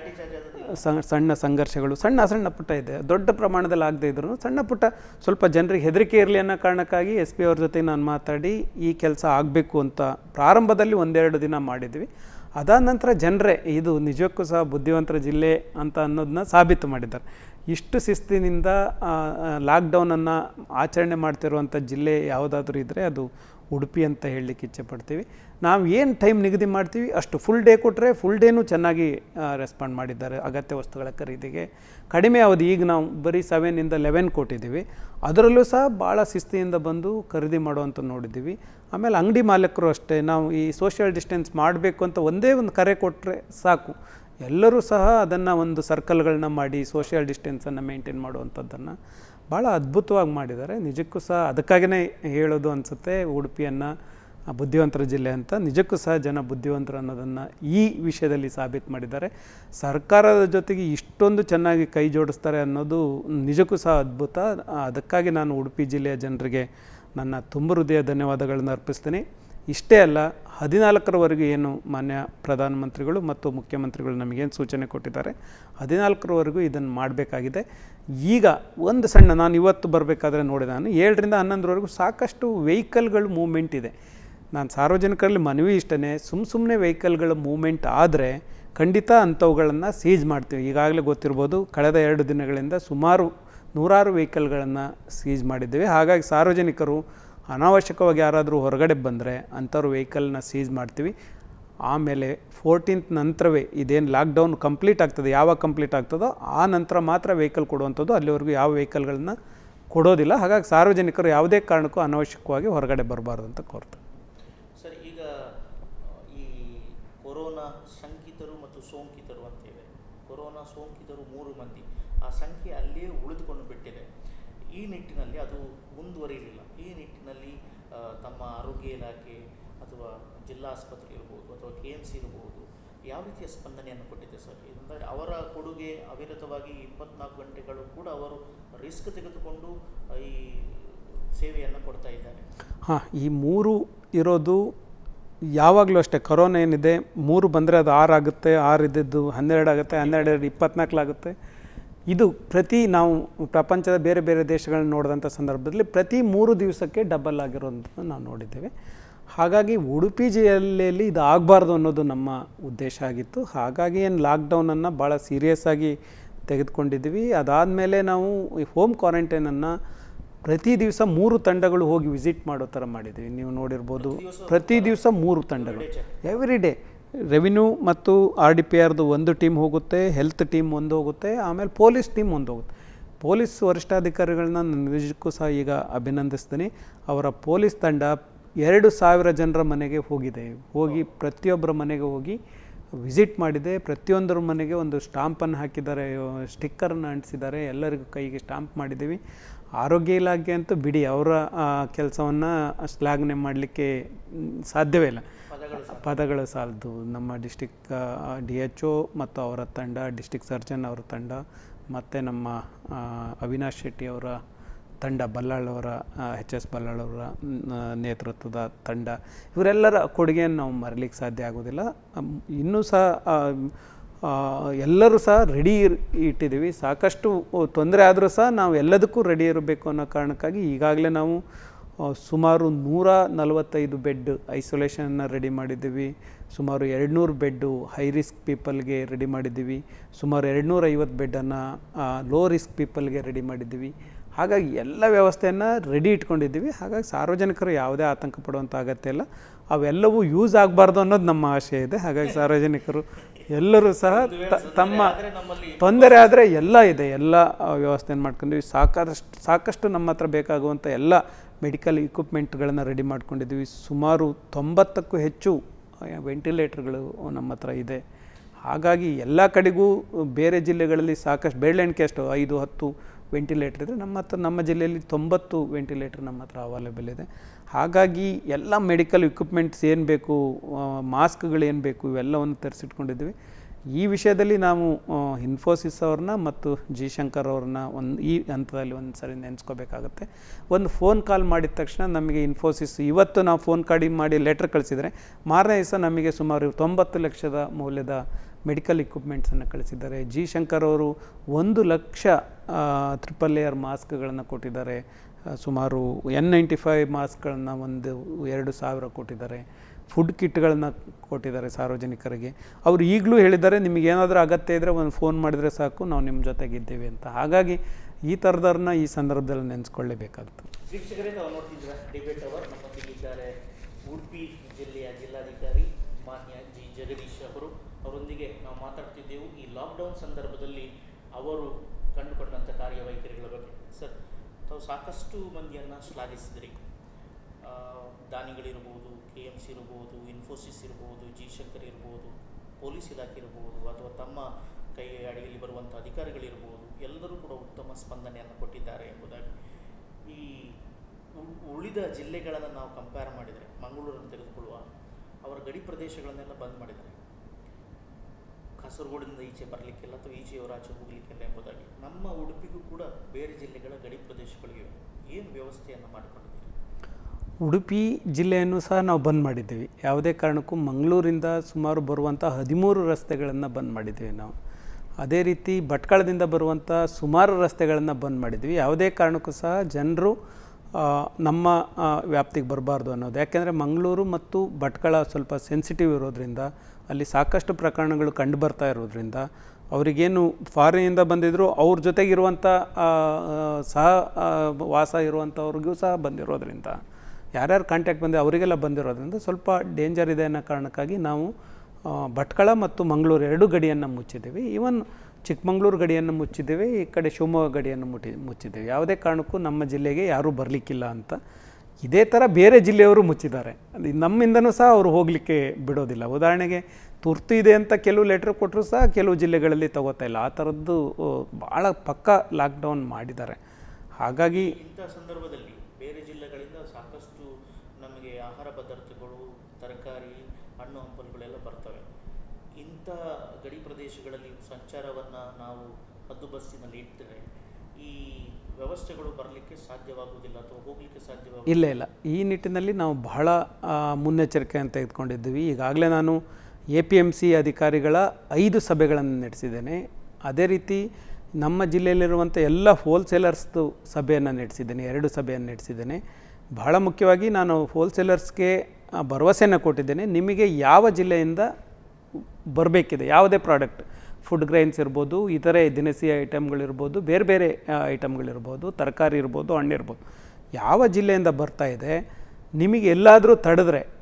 ಸಣ್ಣ ಸಂಘರ್ಷಗಳು, ಸಣ್ಣ ಪುಟ್ಟ ಇದೆ, ದೊಡ್ಡ ಪ್ರಮಾಣದಲ್ಲಿ ಆಗದೆ ಇದ್ರು ಸಣ್ಣ ಪುಟ್ಟ ಸ್ವಲ್ಪ ಜನರಿಗೆ ಹೆದರಿಕೆ ಇರಲಿ ಅನ್ನೋ ಕಾರಣಕ್ಕಾಗಿ SP ಅವ್ರ ಜೊತೆ ನಾನು ಮಾತಾಡಿ ಈ ಕೆಲಸ ಆಗಬೇಕು ಅಂತ ಪ್ರಾರಂಭದಲ್ಲಿ 1-2 ದಿನ ಮಾಡಿದ್ವಿ. ಅದಾದ ನಂತರ ಜನರೇ ಇದು ನಿಜಕ್ಕೂ ಸಹ ಬುದ್ಧಿವಂತರ ಜಿಲ್ಲೆ ಅಂತ ಅನ್ನೋದನ್ನ ಸಾಬೀತು ಮಾಡಿದ್ದಾರೆ. ಇಷ್ಟು ಶಿಸ್ತಿನಿಂದ ಲಾಕ್ಡೌನನ್ನು ಆಚರಣೆ ಮಾಡ್ತಿರುವಂಥ ಜಿಲ್ಲೆ ಯಾವುದಾದ್ರೂ ಇದ್ದರೆ ಅದು ಉಡುಪಿ ಅಂತ ಹೇಳಲಿಕ್ಕೆ ಇಚ್ಛೆಪಡ್ತೀವಿ. ನಾವು ಏನು ಟೈಮ್ ನಿಗದಿ ಮಾಡ್ತೀವಿ ಅಷ್ಟು ಫುಲ್ ಡೇ ಕೊಟ್ಟರೆ ಫುಲ್ ಡೇನೂ ಚೆನ್ನಾಗಿ ರೆಸ್ಪಾಂಡ್ ಮಾಡಿದ್ದಾರೆ. ಅಗತ್ಯ ವಸ್ತುಗಳ ಖರೀದಿಗೆ ಕಡಿಮೆ ಅವಧಿ, ಈಗ ನಾವು ಬರೀ 7 to 11 ಕೊಟ್ಟಿದ್ದೀವಿ, ಅದರಲ್ಲೂ ಸಹ ಭಾಳ ಶಿಸ್ತಿಯಿಂದ ಬಂದು ಖರೀದಿ ಮಾಡುವಂಥ ನೋಡಿದ್ದೀವಿ. ಆಮೇಲೆ ಅಂಗಡಿ ಮಾಲೀಕರು ಅಷ್ಟೇ, ನಾವು ಈ ಸೋಷಿಯಲ್ ಡಿಸ್ಟೆನ್ಸ್ ಮಾಡಬೇಕು ಅಂತ ಒಂದೇ ಒಂದು ಕರೆ ಕೊಟ್ಟರೆ ಸಾಕು, ಎಲ್ಲರೂ ಸಹ ಅದನ್ನು ಒಂದು ಸರ್ಕಲ್ಗಳನ್ನ ಮಾಡಿ ಸೋಷಿಯಲ್ ಡಿಸ್ಟೆನ್ಸನ್ನು ಮೇಂಟೈನ್ ಮಾಡುವಂಥದ್ದನ್ನು ಭಾಳ ಅದ್ಭುತವಾಗಿ ಮಾಡಿದ್ದಾರೆ. ನಿಜಕ್ಕೂ ಸಹ ಅದಕ್ಕಾಗಿಯೇ ಹೇಳೋದು ಅನಿಸುತ್ತೆ ಉಡುಪಿಯನ್ನು ಬುದ್ಧಿವಂತರ ಜಿಲ್ಲೆ ಅಂತ. ನಿಜಕ್ಕೂ ಸಹ ಜನ ಬುದ್ಧಿವಂತರು ಅನ್ನೋದನ್ನು ಈ ವಿಷಯದಲ್ಲಿ ಸಾಬೀತು ಮಾಡಿದ್ದಾರೆ. ಸರ್ಕಾರದ ಜೊತೆಗೆ ಇಷ್ಟೊಂದು ಚೆನ್ನಾಗಿ ಕೈ ಜೋಡಿಸ್ತಾರೆ ಅನ್ನೋದು ನಿಜಕ್ಕೂ ಸಹ ಅದ್ಭುತ. ಅದಕ್ಕಾಗಿ ನಾನು ಉಡುಪಿ ಜಿಲ್ಲೆಯ ಜನರಿಗೆ ನನ್ನ ತುಂಬ ಹೃದಯ ಧನ್ಯವಾದಗಳನ್ನು ಅರ್ಪಿಸ್ತೀನಿ. ಇಷ್ಟೇ ಅಲ್ಲ, 14ರವರೆಗೂ ಏನು ಮಾನ್ಯ ಪ್ರಧಾನಮಂತ್ರಿಗಳು ಮತ್ತು ಮುಖ್ಯಮಂತ್ರಿಗಳು ನಮಗೇನು ಸೂಚನೆ ಕೊಟ್ಟಿದ್ದಾರೆ 14ರವರೆಗೂ ಇದನ್ನು ಮಾಡಬೇಕಾಗಿದೆ. ಈಗ ಒಂದು ಸಣ್ಣ, ನಾನು ಇವತ್ತು ಬರಬೇಕಾದ್ರೆ ನೋಡಿದೆ, ನಾನು 7ರಿಂದ 11ರವರೆಗೂ ಸಾಕಷ್ಟು ವೆಹಿಕಲ್ಗಳು ಮೂವ್ಮೆಂಟ್ ಇದೆ. ನಾನು ಸಾರ್ವಜನಿಕರಲ್ಲಿ ಮನವಿ ಇಷ್ಟೇ, ಸುಮ್ಮನೆ ವೆಹಿಕಲ್ಗಳ ಮೂವ್ಮೆಂಟ್ ಆದರೆ ಖಂಡಿತ ಅಂಥವುಗಳನ್ನು ಸೀಜ್ ಮಾಡ್ತೀವಿ. ಈಗಾಗಲೇ ಗೊತ್ತಿರ್ಬೋದು, ಕಳೆದ 2 ದಿನಗಳಿಂದ ಸುಮಾರು 100 ವೆಹಿಕಲ್ಗಳನ್ನು ಸೀಜ್ ಮಾಡಿದ್ದೇವೆ. ಹಾಗಾಗಿ ಸಾರ್ವಜನಿಕರು ಅನಾವಶ್ಯಕವಾಗಿ ಯಾರಾದರೂ ಹೊರಗಡೆ ಬಂದರೆ ಅಂಥವ್ರು ವೆಹಿಕಲ್ನ ಸೀಜ್ ಮಾಡ್ತೀವಿ. ಆಮೇಲೆ 14th ನಂತರವೇ ಇದೇನು ಲಾಕ್ಡೌನ್ ಕಂಪ್ಲೀಟ್ ಆಗ್ತದೆ, ಯಾವಾಗ ಕಂಪ್ಲೀಟ್ ಆಗ್ತದೋ ಆ ನಂತರ ಮಾತ್ರ ವೆಹಿಕಲ್ ಕೊಡುವಂಥದ್ದು, ಅಲ್ಲಿವರೆಗೂ ಯಾವ ವೆಹಿಕಲ್ಗಳನ್ನ ಕೊಡೋದಿಲ್ಲ. ಹಾಗಾಗಿ ಸಾರ್ವಜನಿಕರು ಯಾವುದೇ ಕಾರಣಕ್ಕೂ ಅನಾವಶ್ಯಕವಾಗಿ ಹೊರಗಡೆ ಬರಬಾರ್ದು ಅಂತ ಕೋರ್ತಾರೆ. ಸರ್, ಈಗ ಈ ಕೊರೋನಾ ಶಂಕಿತರು ಮತ್ತು ಸೋಂಕಿತರು ಅಂತೇಳಿ, ಕೊರೋನಾ ಸೋಂಕಿತರು 3 ಮಂದಿ, ಆ ಸಂಖ್ಯೆ ಅಲ್ಲಿಯೇ ಉಳಿದುಕೊಂಡು ಬಿಟ್ಟಿದೆ. ಈ ನಿಟ್ಟಿನಲ್ಲಿ ಅದು ಮುಂದುವರಿಯಲಿಲ್ಲ. ಈ ನಿಟ್ಟಿನಲ್ಲಿ ತಮ್ಮ ಆರೋಗ್ಯ ಇಲಾಖೆ ಅಥವಾ ಜಿಲ್ಲಾ ಆಸ್ಪತ್ರೆ ಇರ್ಬೋದು ಅಥವಾ KMC ಇರ್ಬೋದು ಯಾವ ರೀತಿಯ ಸ್ಪಂದನೆಯನ್ನು ಕೊಟ್ಟಿದೆ ಸರ್? ಅಂದರೆ ಅವರ ಕೊಡುಗೆ ಅವಿರತವಾಗಿ 24 ಗಂಟೆಗಳು ಕೂಡ ಅವರು ರಿಸ್ಕ್ ತೆಗೆದುಕೊಂಡು ಈ ಸೇವೆಯನ್ನು ಕೊಡ್ತಾ ಇದ್ದಾರೆ. ಈ 3 ಇರೋದು ಯಾವಾಗಲೂ ಅಷ್ಟೇ. ಕೊರೋನಾ ಏನಿದೆ 3 ಬಂದರೆ ಅದು 6 ಆಗುತ್ತೆ, 6 ಇದ್ದದ್ದು 12 ಆಗುತ್ತೆ, 12 24 ಆಗುತ್ತೆ. ಇದು ನಾವು ಪ್ರಪಂಚದ ಬೇರೆ ಬೇರೆ ದೇಶಗಳನ್ನ ನೋಡಿದಂಥ ಸಂದರ್ಭದಲ್ಲಿ ಪ್ರತಿ 3 ದಿವಸಕ್ಕೆ ಡಬಲ್ ಆಗಿರೋದನ್ನು ನಾವು ನೋಡಿದ್ದೇವೆ. ಹಾಗಾಗಿ ಉಡುಪಿ ಜಿಲ್ಲೆಯಲ್ಲಿ ಇದು ಆಗಬಾರ್ದು ಅನ್ನೋದು ನಮ್ಮ ಉದ್ದೇಶ ಆಗಿತ್ತು. ಹಾಗಾಗಿ ಏನು ಲಾಕ್ಡೌನನ್ನು ಭಾಳ ಸೀರಿಯಸ್ ಆಗಿ ತೆಗೆದುಕೊಂಡಿದ್ವಿ. ಅದಾದಮೇಲೆ ನಾವು ಈ ಹೋಮ್ ಕ್ವಾರಂಟೈನನ್ನು ಪ್ರತಿ ದಿವಸ 3 ತಂಡಗಳು ಹೋಗಿ ವಿಸಿಟ್ ಮಾಡೋ ಥರ ಮಾಡಿದ್ದೀವಿ. ನೀವು ನೋಡಿರ್ಬೋದು, ಪ್ರತಿ ದಿವಸ 3 ತಂಡಗಳು ಎವ್ರಿ ಡೇ ರೆವಿನ್ಯೂ ಮತ್ತು RDPRದು ಒಂದು ಟೀಮ್ ಹೋಗುತ್ತೆ, ಹೆಲ್ತ್ ಟೀಮ್ ಒಂದು ಹೋಗುತ್ತೆ, ಆಮೇಲೆ ಪೊಲೀಸ್ ಟೀಮ್ ಒಂದು ಹೋಗುತ್ತೆ. ಪೊಲೀಸ್ ವರಿಷ್ಠಾಧಿಕಾರಿಗಳನ್ನ ನಾನು ನಿಜಕ್ಕೂ ಸಹ ಈಗ ಅಭಿನಂದಿಸ್ತೀನಿ. ಅವರ ಪೊಲೀಸ್ ತಂಡ 2,000 ಜನರ ಮನೆಗೆ ಹೋಗಿದೆ. ಹೋಗಿ ಪ್ರತಿಯೊಬ್ಬರ ಮನೆಗೆ ಹೋಗಿ ವಿಸಿಟ್ ಮಾಡಿದೆ. ಪ್ರತಿಯೊಂದರ ಮನೆಗೆ ಒಂದು ಸ್ಟಾಂಪನ್ನು ಹಾಕಿದ್ದಾರೆ, ಸ್ಟಿಕ್ಕರನ್ನು ಅಂಟಿಸಿದ್ದಾರೆ, ಎಲ್ಲರಿಗೂ ಕೈಗೆ ಸ್ಟಾಂಪ್ ಮಾಡಿದ್ದೀವಿ. ಆರೋಗ್ಯ ಇಲಾಖೆ ಅಂತೂ ಬಿಡಿ, ಅವರ ಕೆಲಸವನ್ನು ಶ್ಲಾಘನೆ ಮಾಡಲಿಕ್ಕೆ ಸಾಧ್ಯವೇ ಇಲ್ಲ, ಪದಗಳು ಸಾಲದು. ನಮ್ಮ ಡಿಸ್ಟಿಕ್ DHO ಮತ್ತು ಅವರ ತಂಡ, ಡಿಸ್ಟಿಕ್ ಸರ್ಜನ್ ಅವರ ತಂಡ, ಮತ್ತು ನಮ್ಮ ಅವಿನಾಶ್ ಶೆಟ್ಟಿ ಅವರ ತಂಡ, ಬಲ್ಲಾಳವರ HS ಬಲ್ಲಾಳವರ ನೇತೃತ್ವದ ತಂಡ, ಇವರೆಲ್ಲರ ಕೊಡುಗೆಯನ್ನು ನಾವು ಮರೀಲಿಕ್ಕೆ ಸಾಧ್ಯ ಆಗೋದಿಲ್ಲ. ಇನ್ನೂ ಸಹ ಎಲ್ಲರೂ ಸಹ ರೆಡಿ ಇಟ್ಟಿದ್ದೀವಿ. ಸಾಕಷ್ಟು ತೊಂದರೆ ಆದರೂ ಸಹ ನಾವು ಎಲ್ಲದಕ್ಕೂ ರೆಡಿ ಇರಬೇಕು ಅನ್ನೋ ಕಾರಣಕ್ಕಾಗಿ ಈಗಾಗಲೇ ನಾವು ಸುಮಾರು 145 ಬೆಡ್ ಐಸೋಲೇಷನ್ನ ರೆಡಿ ಮಾಡಿದ್ದೀವಿ. ಸುಮಾರು 200 ಬೆಡ್ಡು ಹೈ ರಿಸ್ಕ್ ಪೀಪಲ್ಗೆ ರೆಡಿ ಮಾಡಿದ್ದೀವಿ. ಸುಮಾರು 250 ಬೆಡ್ಡನ್ನು ಲೋ ರಿಸ್ಕ್ ಪೀಪಲ್ಗೆ ರೆಡಿ ಮಾಡಿದ್ದೀವಿ. ಹಾಗಾಗಿ ಎಲ್ಲ ವ್ಯವಸ್ಥೆಯನ್ನು ರೆಡಿ ಇಟ್ಕೊಂಡಿದ್ದೀವಿ. ಹಾಗಾಗಿ ಸಾರ್ವಜನಿಕರು ಯಾವುದೇ ಆತಂಕ ಪಡುವಂಥ ಅಗತ್ಯ ಇಲ್ಲ. ಅವೆಲ್ಲವೂ ಯೂಸ್ ಆಗಬಾರ್ದು ಅನ್ನೋದು ನಮ್ಮ ಆಶಯ ಇದೆ. ಹಾಗಾಗಿ ಸಾರ್ವಜನಿಕರು ಎಲ್ಲರೂ ಸಹ ತಮ್ಮ ತೊಂದರೆ ಆದರೆ ಎಲ್ಲ ಇದೆ, ಎಲ್ಲ ವ್ಯವಸ್ಥೆಯನ್ನು ಮಾಡ್ಕೊಂಡಿದ್ದೀವಿ. ಸಾಕಷ್ಟು ನಮ್ಮ ಹತ್ರ ಬೇಕಾಗುವಂಥ ಎಲ್ಲ ಮೆಡಿಕಲ್ ಇಕ್ವಿಪ್ಮೆಂಟ್ಗಳನ್ನು ರೆಡಿ ಮಾಡ್ಕೊಂಡಿದ್ದೀವಿ. ಸುಮಾರು 90ಕ್ಕೂ ಹೆಚ್ಚು ವೆಂಟಿಲೇಟರ್ಗಳು ನಮ್ಮ ಹತ್ರ ಇದೆ. ಹಾಗಾಗಿ ಎಲ್ಲ ಕಡೆಗೂ ಬೇರೆ ಜಿಲ್ಲೆಗಳಲ್ಲಿ ಸಾಕಷ್ಟು ಬೇಳೆಣಿಕೆ ಅಷ್ಟು 5-10 ವೆಂಟಿಲೇಟರ್ ಇದೆ. ನಮ್ಮ ಜಿಲ್ಲೆಯಲ್ಲಿ 90 ವೆಂಟಿಲೇಟರ್ ನಮ್ಮ ಹತ್ರ ಅವೈಲೇಬಲ್ ಇದೆ. ಹಾಗಾಗಿ ಎಲ್ಲ ಮೆಡಿಕಲ್ ಇಕ್ವಿಪ್ಮೆಂಟ್ಸ್ ಏನು ಬೇಕು, ಮಾಸ್ಕ್ಗಳು ಏನು ಬೇಕು, ಇವೆಲ್ಲವನ್ನು ತರಿಸಿಟ್ಕೊಂಡಿದ್ದೀವಿ. ಈ ವಿಷಯದಲ್ಲಿ ನಾವು ಇನ್ಫೋಸಿಸ್ ಅವ್ರನ್ನ ಮತ್ತು ಜಿ ಶಂಕರ್ ಅವ್ರನ್ನ ಈ ಹಂತದಲ್ಲಿ ಒಂದು ಸರಿ ನೆನೆಸ್ಕೋಬೇಕಾಗತ್ತೆ. ಒಂದು ಫೋನ್ ಕಾಲ್ ಮಾಡಿದ ತಕ್ಷಣ ನಮಗೆ ಇನ್ಫೋಸಿಸ್ ಇವತ್ತು ನಾವು ಫೋನ್ ಮಾಡಿ ಲೆಟ್ರ್ ಕಳಿಸಿದರೆ ಮಾರನೇ ದಿವಸ ನಮಗೆ ಸುಮಾರು 90 ಲಕ್ಷದ ಮೌಲ್ಯದ ಮೆಡಿಕಲ್ ಇಕ್ವಿಪ್ಮೆಂಟ್ಸನ್ನು ಕಳಿಸಿದ್ದಾರೆ. ಜಿ ಶಂಕರ್ ಅವರು 1 ಲಕ್ಷ ಟ್ರಿಪಲ್ ಲೇಯರ್ ಮಾಸ್ಕ್ಗಳನ್ನು ಕೊಟ್ಟಿದ್ದಾರೆ. ಸುಮಾರು N95 ಮಾಸ್ಕ್ಗಳನ್ನು 2,000 ಕೊಟ್ಟಿದ್ದಾರೆ. ಫುಡ್ ಕಿಟ್ಗಳನ್ನು ಕೊಟ್ಟಿದ್ದಾರೆ ಸಾರ್ವಜನಿಕರಿಗೆ. ಅವರು ಈಗಲೂ ಹೇಳಿದ್ದಾರೆ, ನಿಮಗೇನಾದರೂ ಅಗತ್ಯ ಇದ್ದರೆ ಒಂದು ಫೋನ್ ಮಾಡಿದರೆ ಸಾಕು, ನಾವು ನಿಮ್ಮ ಜೊತೆಗಿದ್ದೇವೆ ಅಂತ. ಹಾಗಾಗಿ ಈ ಥರದವ್ರನ್ನ ಈ ಸಂದರ್ಭದಲ್ಲಿ ನೆನೆಸ್ಕೊಳ್ಳೇಬೇಕಾಗ್ತದೆ. ವೀಕ್ಷಕರೇ, ನಾವು ನೋಡ್ತಿದ್ದೀರಾ ಡಿಬೇಟ್ ಅವರ್. ನಮ್ಮೊಂದಿಗಿದ್ದಾರೆ ಉಡುಪಿ ಜಿಲ್ಲೆಯ ಜಿಲ್ಲಾಧಿಕಾರಿ ಮಾನ್ಯ G ಜಗದೀಶ್ ಅವರು. ಅವರೊಂದಿಗೆ ನಾವು ಮಾತಾಡ್ತಿದ್ದೆವು ಈ ಲಾಕ್ಡೌನ್ ಸಂದರ್ಭದಲ್ಲಿ ಅವರು ಕಂಡುಕೊಂಡಂಥ ಕಾರ್ಯವೈಖರಿಗಳ ಬಗ್ಗೆ. ಸರ್, ತಾವು ಸಾಕಷ್ಟು ಮಂದಿಯನ್ನು ಶ್ಲಾಘಿಸಿದ್ರಿ. ದಾನಿಗಳಿರ್ಬೋದು, KMC ಇರ್ಬೋದು, ಇನ್ಫೋಸಿಸ್ ಇರ್ಬೋದು, ಜಿ ಶಂಕರ್ ಇರ್ಬೋದು, ಪೊಲೀಸ್ ಇಲಾಖೆ ಇರ್ಬೋದು, ಅಥವಾ ತಮ್ಮ ಕೈ ಅಡಿಯಲ್ಲಿ ಬರುವಂಥ ಅಧಿಕಾರಿಗಳಿರ್ಬೋದು, ಎಲ್ಲರೂ ಕೂಡ ಉತ್ತಮ ಸ್ಪಂದನೆಯನ್ನು ಕೊಟ್ಟಿದ್ದಾರೆ ಎಂಬುದಾಗಿ. ಈ ಉಳಿದ ಜಿಲ್ಲೆಗಳನ್ನು ನಾವು ಕಂಪೇರ್ ಮಾಡಿದರೆ, ಮಂಗಳೂರನ್ನು ತೆಗೆದುಕೊಳ್ಳುವ, ಅವರ ಗಡಿ ಪ್ರದೇಶಗಳನ್ನೆಲ್ಲ ಬಂದ್ ಮಾಡಿದ್ದಾರೆ. ಕಾಸರಗೋಡಿಂದ ಈಚೆ ಬರಲಿಕ್ಕಿಲ್ಲ ಅಥವಾ ಈಚೆಯವರ ಆಚೆ ಹೋಗಲಿಕ್ಕಿಲ್ಲ ಎಂಬುದಾಗಿ. ನಮ್ಮ ಉಡುಪಿಗೂ ಕೂಡ ಬೇರೆ ಜಿಲ್ಲೆಗಳ ಗಡಿ ಪ್ರದೇಶಗಳಿಗೆ ಏನು ವ್ಯವಸ್ಥೆಯನ್ನು ಮಾಡಿಕೊಂಡಿದ್ದೀರಿ? ಉಡುಪಿ ಜಿಲ್ಲೆಯನ್ನು ಸಹ ನಾವು ಬಂದ್ ಮಾಡಿದ್ದೀವಿ. ಯಾವುದೇ ಕಾರಣಕ್ಕೂ ಮಂಗಳೂರಿಂದ ಸುಮಾರು ಬರುವಂಥ 13 ರಸ್ತೆಗಳನ್ನು ಬಂದ್ ಮಾಡಿದ್ದೀವಿ ನಾವು. ಅದೇ ರೀತಿ ಭಟ್ಕಳದಿಂದ ಬರುವಂಥ ಸುಮಾರು ರಸ್ತೆಗಳನ್ನು ಬಂದ್ ಮಾಡಿದ್ದೀವಿ. ಯಾವುದೇ ಕಾರಣಕ್ಕೂ ಸಹ ಜನರು ನಮ್ಮ ವ್ಯಾಪ್ತಿಗೆ ಬರಬಾರ್ದು ಅನ್ನೋದು. ಯಾಕೆಂದರೆ ಮಂಗಳೂರು ಮತ್ತು ಭಟ್ಕಳ ಸ್ವಲ್ಪ ಸೆನ್ಸಿಟಿವ್ ಇರೋದ್ರಿಂದ, ಅಲ್ಲಿ ಸಾಕಷ್ಟು ಪ್ರಕರಣಗಳು ಕಂಡು ಬರ್ತಾ ಇರೋದ್ರಿಂದ, ಅವರಿಗೇನು ಫಾರಿನಿಂದ ಬಂದಿದ್ದರು ಅವ್ರ ಜೊತೆಗಿರುವಂಥ ಸಹ ವಾಸ ಇರುವಂಥವ್ರಿಗೂ ಸಹ ಬಂದಿರೋದ್ರಿಂದ, ಯಾರ್ಯಾರು ಕಾಂಟ್ಯಾಕ್ಟ್ ಬಂದಿದೆ ಅವರಿಗೆಲ್ಲ ಬಂದಿರೋದ್ರಿಂದ ಸ್ವಲ್ಪ ಡೇಂಜರ್ ಇದೆ ಅನ್ನೋ ಕಾರಣಕ್ಕಾಗಿ ನಾವು ಭಟ್ಕಳ ಮತ್ತು ಮಂಗಳೂರು 2 ಗಡಿಯನ್ನು ಮುಚ್ಚಿದ್ದೀವಿ. ಈವನ್ ಚಿಕ್ಕಮಗಳೂರು ಗಡಿಯನ್ನು ಮುಚ್ಚಿದ್ದೀವಿ, ಈ ಕಡೆ ಶಿವಮೊಗ್ಗ ಗಡಿಯನ್ನು ಮುಚ್ಚಿದ್ದೀವಿ. ಯಾವುದೇ ಕಾರಣಕ್ಕೂ ನಮ್ಮ ಜಿಲ್ಲೆಗೆ ಯಾರೂ ಬರಲಿಕ್ಕಿಲ್ಲ ಅಂತ. ಇದೇ ಥರ ಬೇರೆ ಜಿಲ್ಲೆಯವರು ಮುಚ್ಚಿದ್ದಾರೆ. ನಮ್ಮಿಂದನೂ ಸಹ ಅವರು ಹೋಗಲಿಕ್ಕೆ ಬಿಡೋದಿಲ್ಲ. ಉದಾಹರಣೆಗೆ ತುರ್ತು ಇದೆ ಅಂತ ಕೆಲವು ಲೆಟ್ರ್ ಕೊಟ್ಟರು ಸಹ ಕೆಲವು ಜಿಲ್ಲೆಗಳಲ್ಲಿ ತಗೋತಾ ಇಲ್ಲ. ಆ ಥರದ್ದು ಭಾಳ ಪಕ್ಕಾ ಲಾಕ್ಡೌನ್ ಮಾಡಿದ್ದಾರೆ. ಹಾಗಾಗಿ ಇಂಥ ಸಂದರ್ಭದಲ್ಲಿ ಬೇರೆ ಜಿಲ್ಲೆಗಳಿಂದ ಸಾಕಷ್ಟು ನಮಗೆ ಆಹಾರ ಪದಾರ್ಥಗಳು, ತರಕಾರಿ, ಹಣ್ಣು ಹಂಪಲುಗಳೆಲ್ಲ ಬರ್ತವೆ. ಇಂಥ ಗಡಿ ಪ್ರದೇಶಗಳಲ್ಲಿ ಸಂಚಾರವನ್ನು ನಾವು ಹದ್ದುಬಸ್ತಿನಲ್ಲಿ ಇಟ್ಟರೆ ಈ ವ್ಯವಸ್ಥೆಗಳು ಬರಲಿಕ್ಕೆ ಸಾಧ್ಯವಾಗುವುದಿಲ್ಲ ಅಥವಾ ಹೋಗಲಿಕ್ಕೆ ಸಾಧ್ಯವಾಗುವುದಿಲ್ಲ? ಇಲ್ಲ, ಈ ನಿಟ್ಟಿನಲ್ಲಿ ನಾವು ಬಹಳ ಮುನ್ನೆಚ್ಚರಿಕೆಯನ್ನು ತೆಗೆದುಕೊಂಡಿದ್ದೀವಿ. ಈಗಾಗಲೇ ನಾನು APMC ಅಧಿಕಾರಿಗಳ 5 ಸಭೆಗಳನ್ನು ನಡೆಸಿದ್ದೇನೆ. ಅದೇ ರೀತಿ ನಮ್ಮ ಜಿಲ್ಲೆಯಲ್ಲಿರುವಂಥ ಎಲ್ಲ ಹೋಲ್ಸೇಲರ್ಸ್ದು ಸಭೆಯನ್ನು ನಡೆಸಿದ್ದೇನೆ, 2 ಸಭೆಯನ್ನು ನಡೆಸಿದ್ದೇನೆ. ಬಹಳ ಮುಖ್ಯವಾಗಿ ನಾನು ಹೋಲ್ಸೇಲರ್ಸ್ಗೆ ಭರವಸೆಯನ್ನು ಕೊಟ್ಟಿದ್ದೇನೆ, ನಿಮಗೆ ಯಾವ ಜಿಲ್ಲೆಯಿಂದ ಬರಬೇಕಿದೆ, ಯಾವುದೇ ಪ್ರಾಡಕ್ಟ್, ಫುಡ್ ಗ್ರೈನ್ಸ್ ಇರ್ಬೋದು, ಇತರೆ ದಿನಸಿ ಐಟಮ್ಗಳಿರ್ಬೋದು, ಬೇರೆ ಬೇರೆ ಐಟಮ್ಗಳಿರ್ಬೋದು, ತರಕಾರಿ ಇರ್ಬೋದು, ಹಣ್ಣಿರ್ಬೋದು, ಯಾವ ಜಿಲ್ಲೆಯಿಂದ ಬರ್ತಾ ಇದೆ, ನಿಮಗೆ ಎಲ್ಲಾದರೂ ತಡೆದ್ರೆ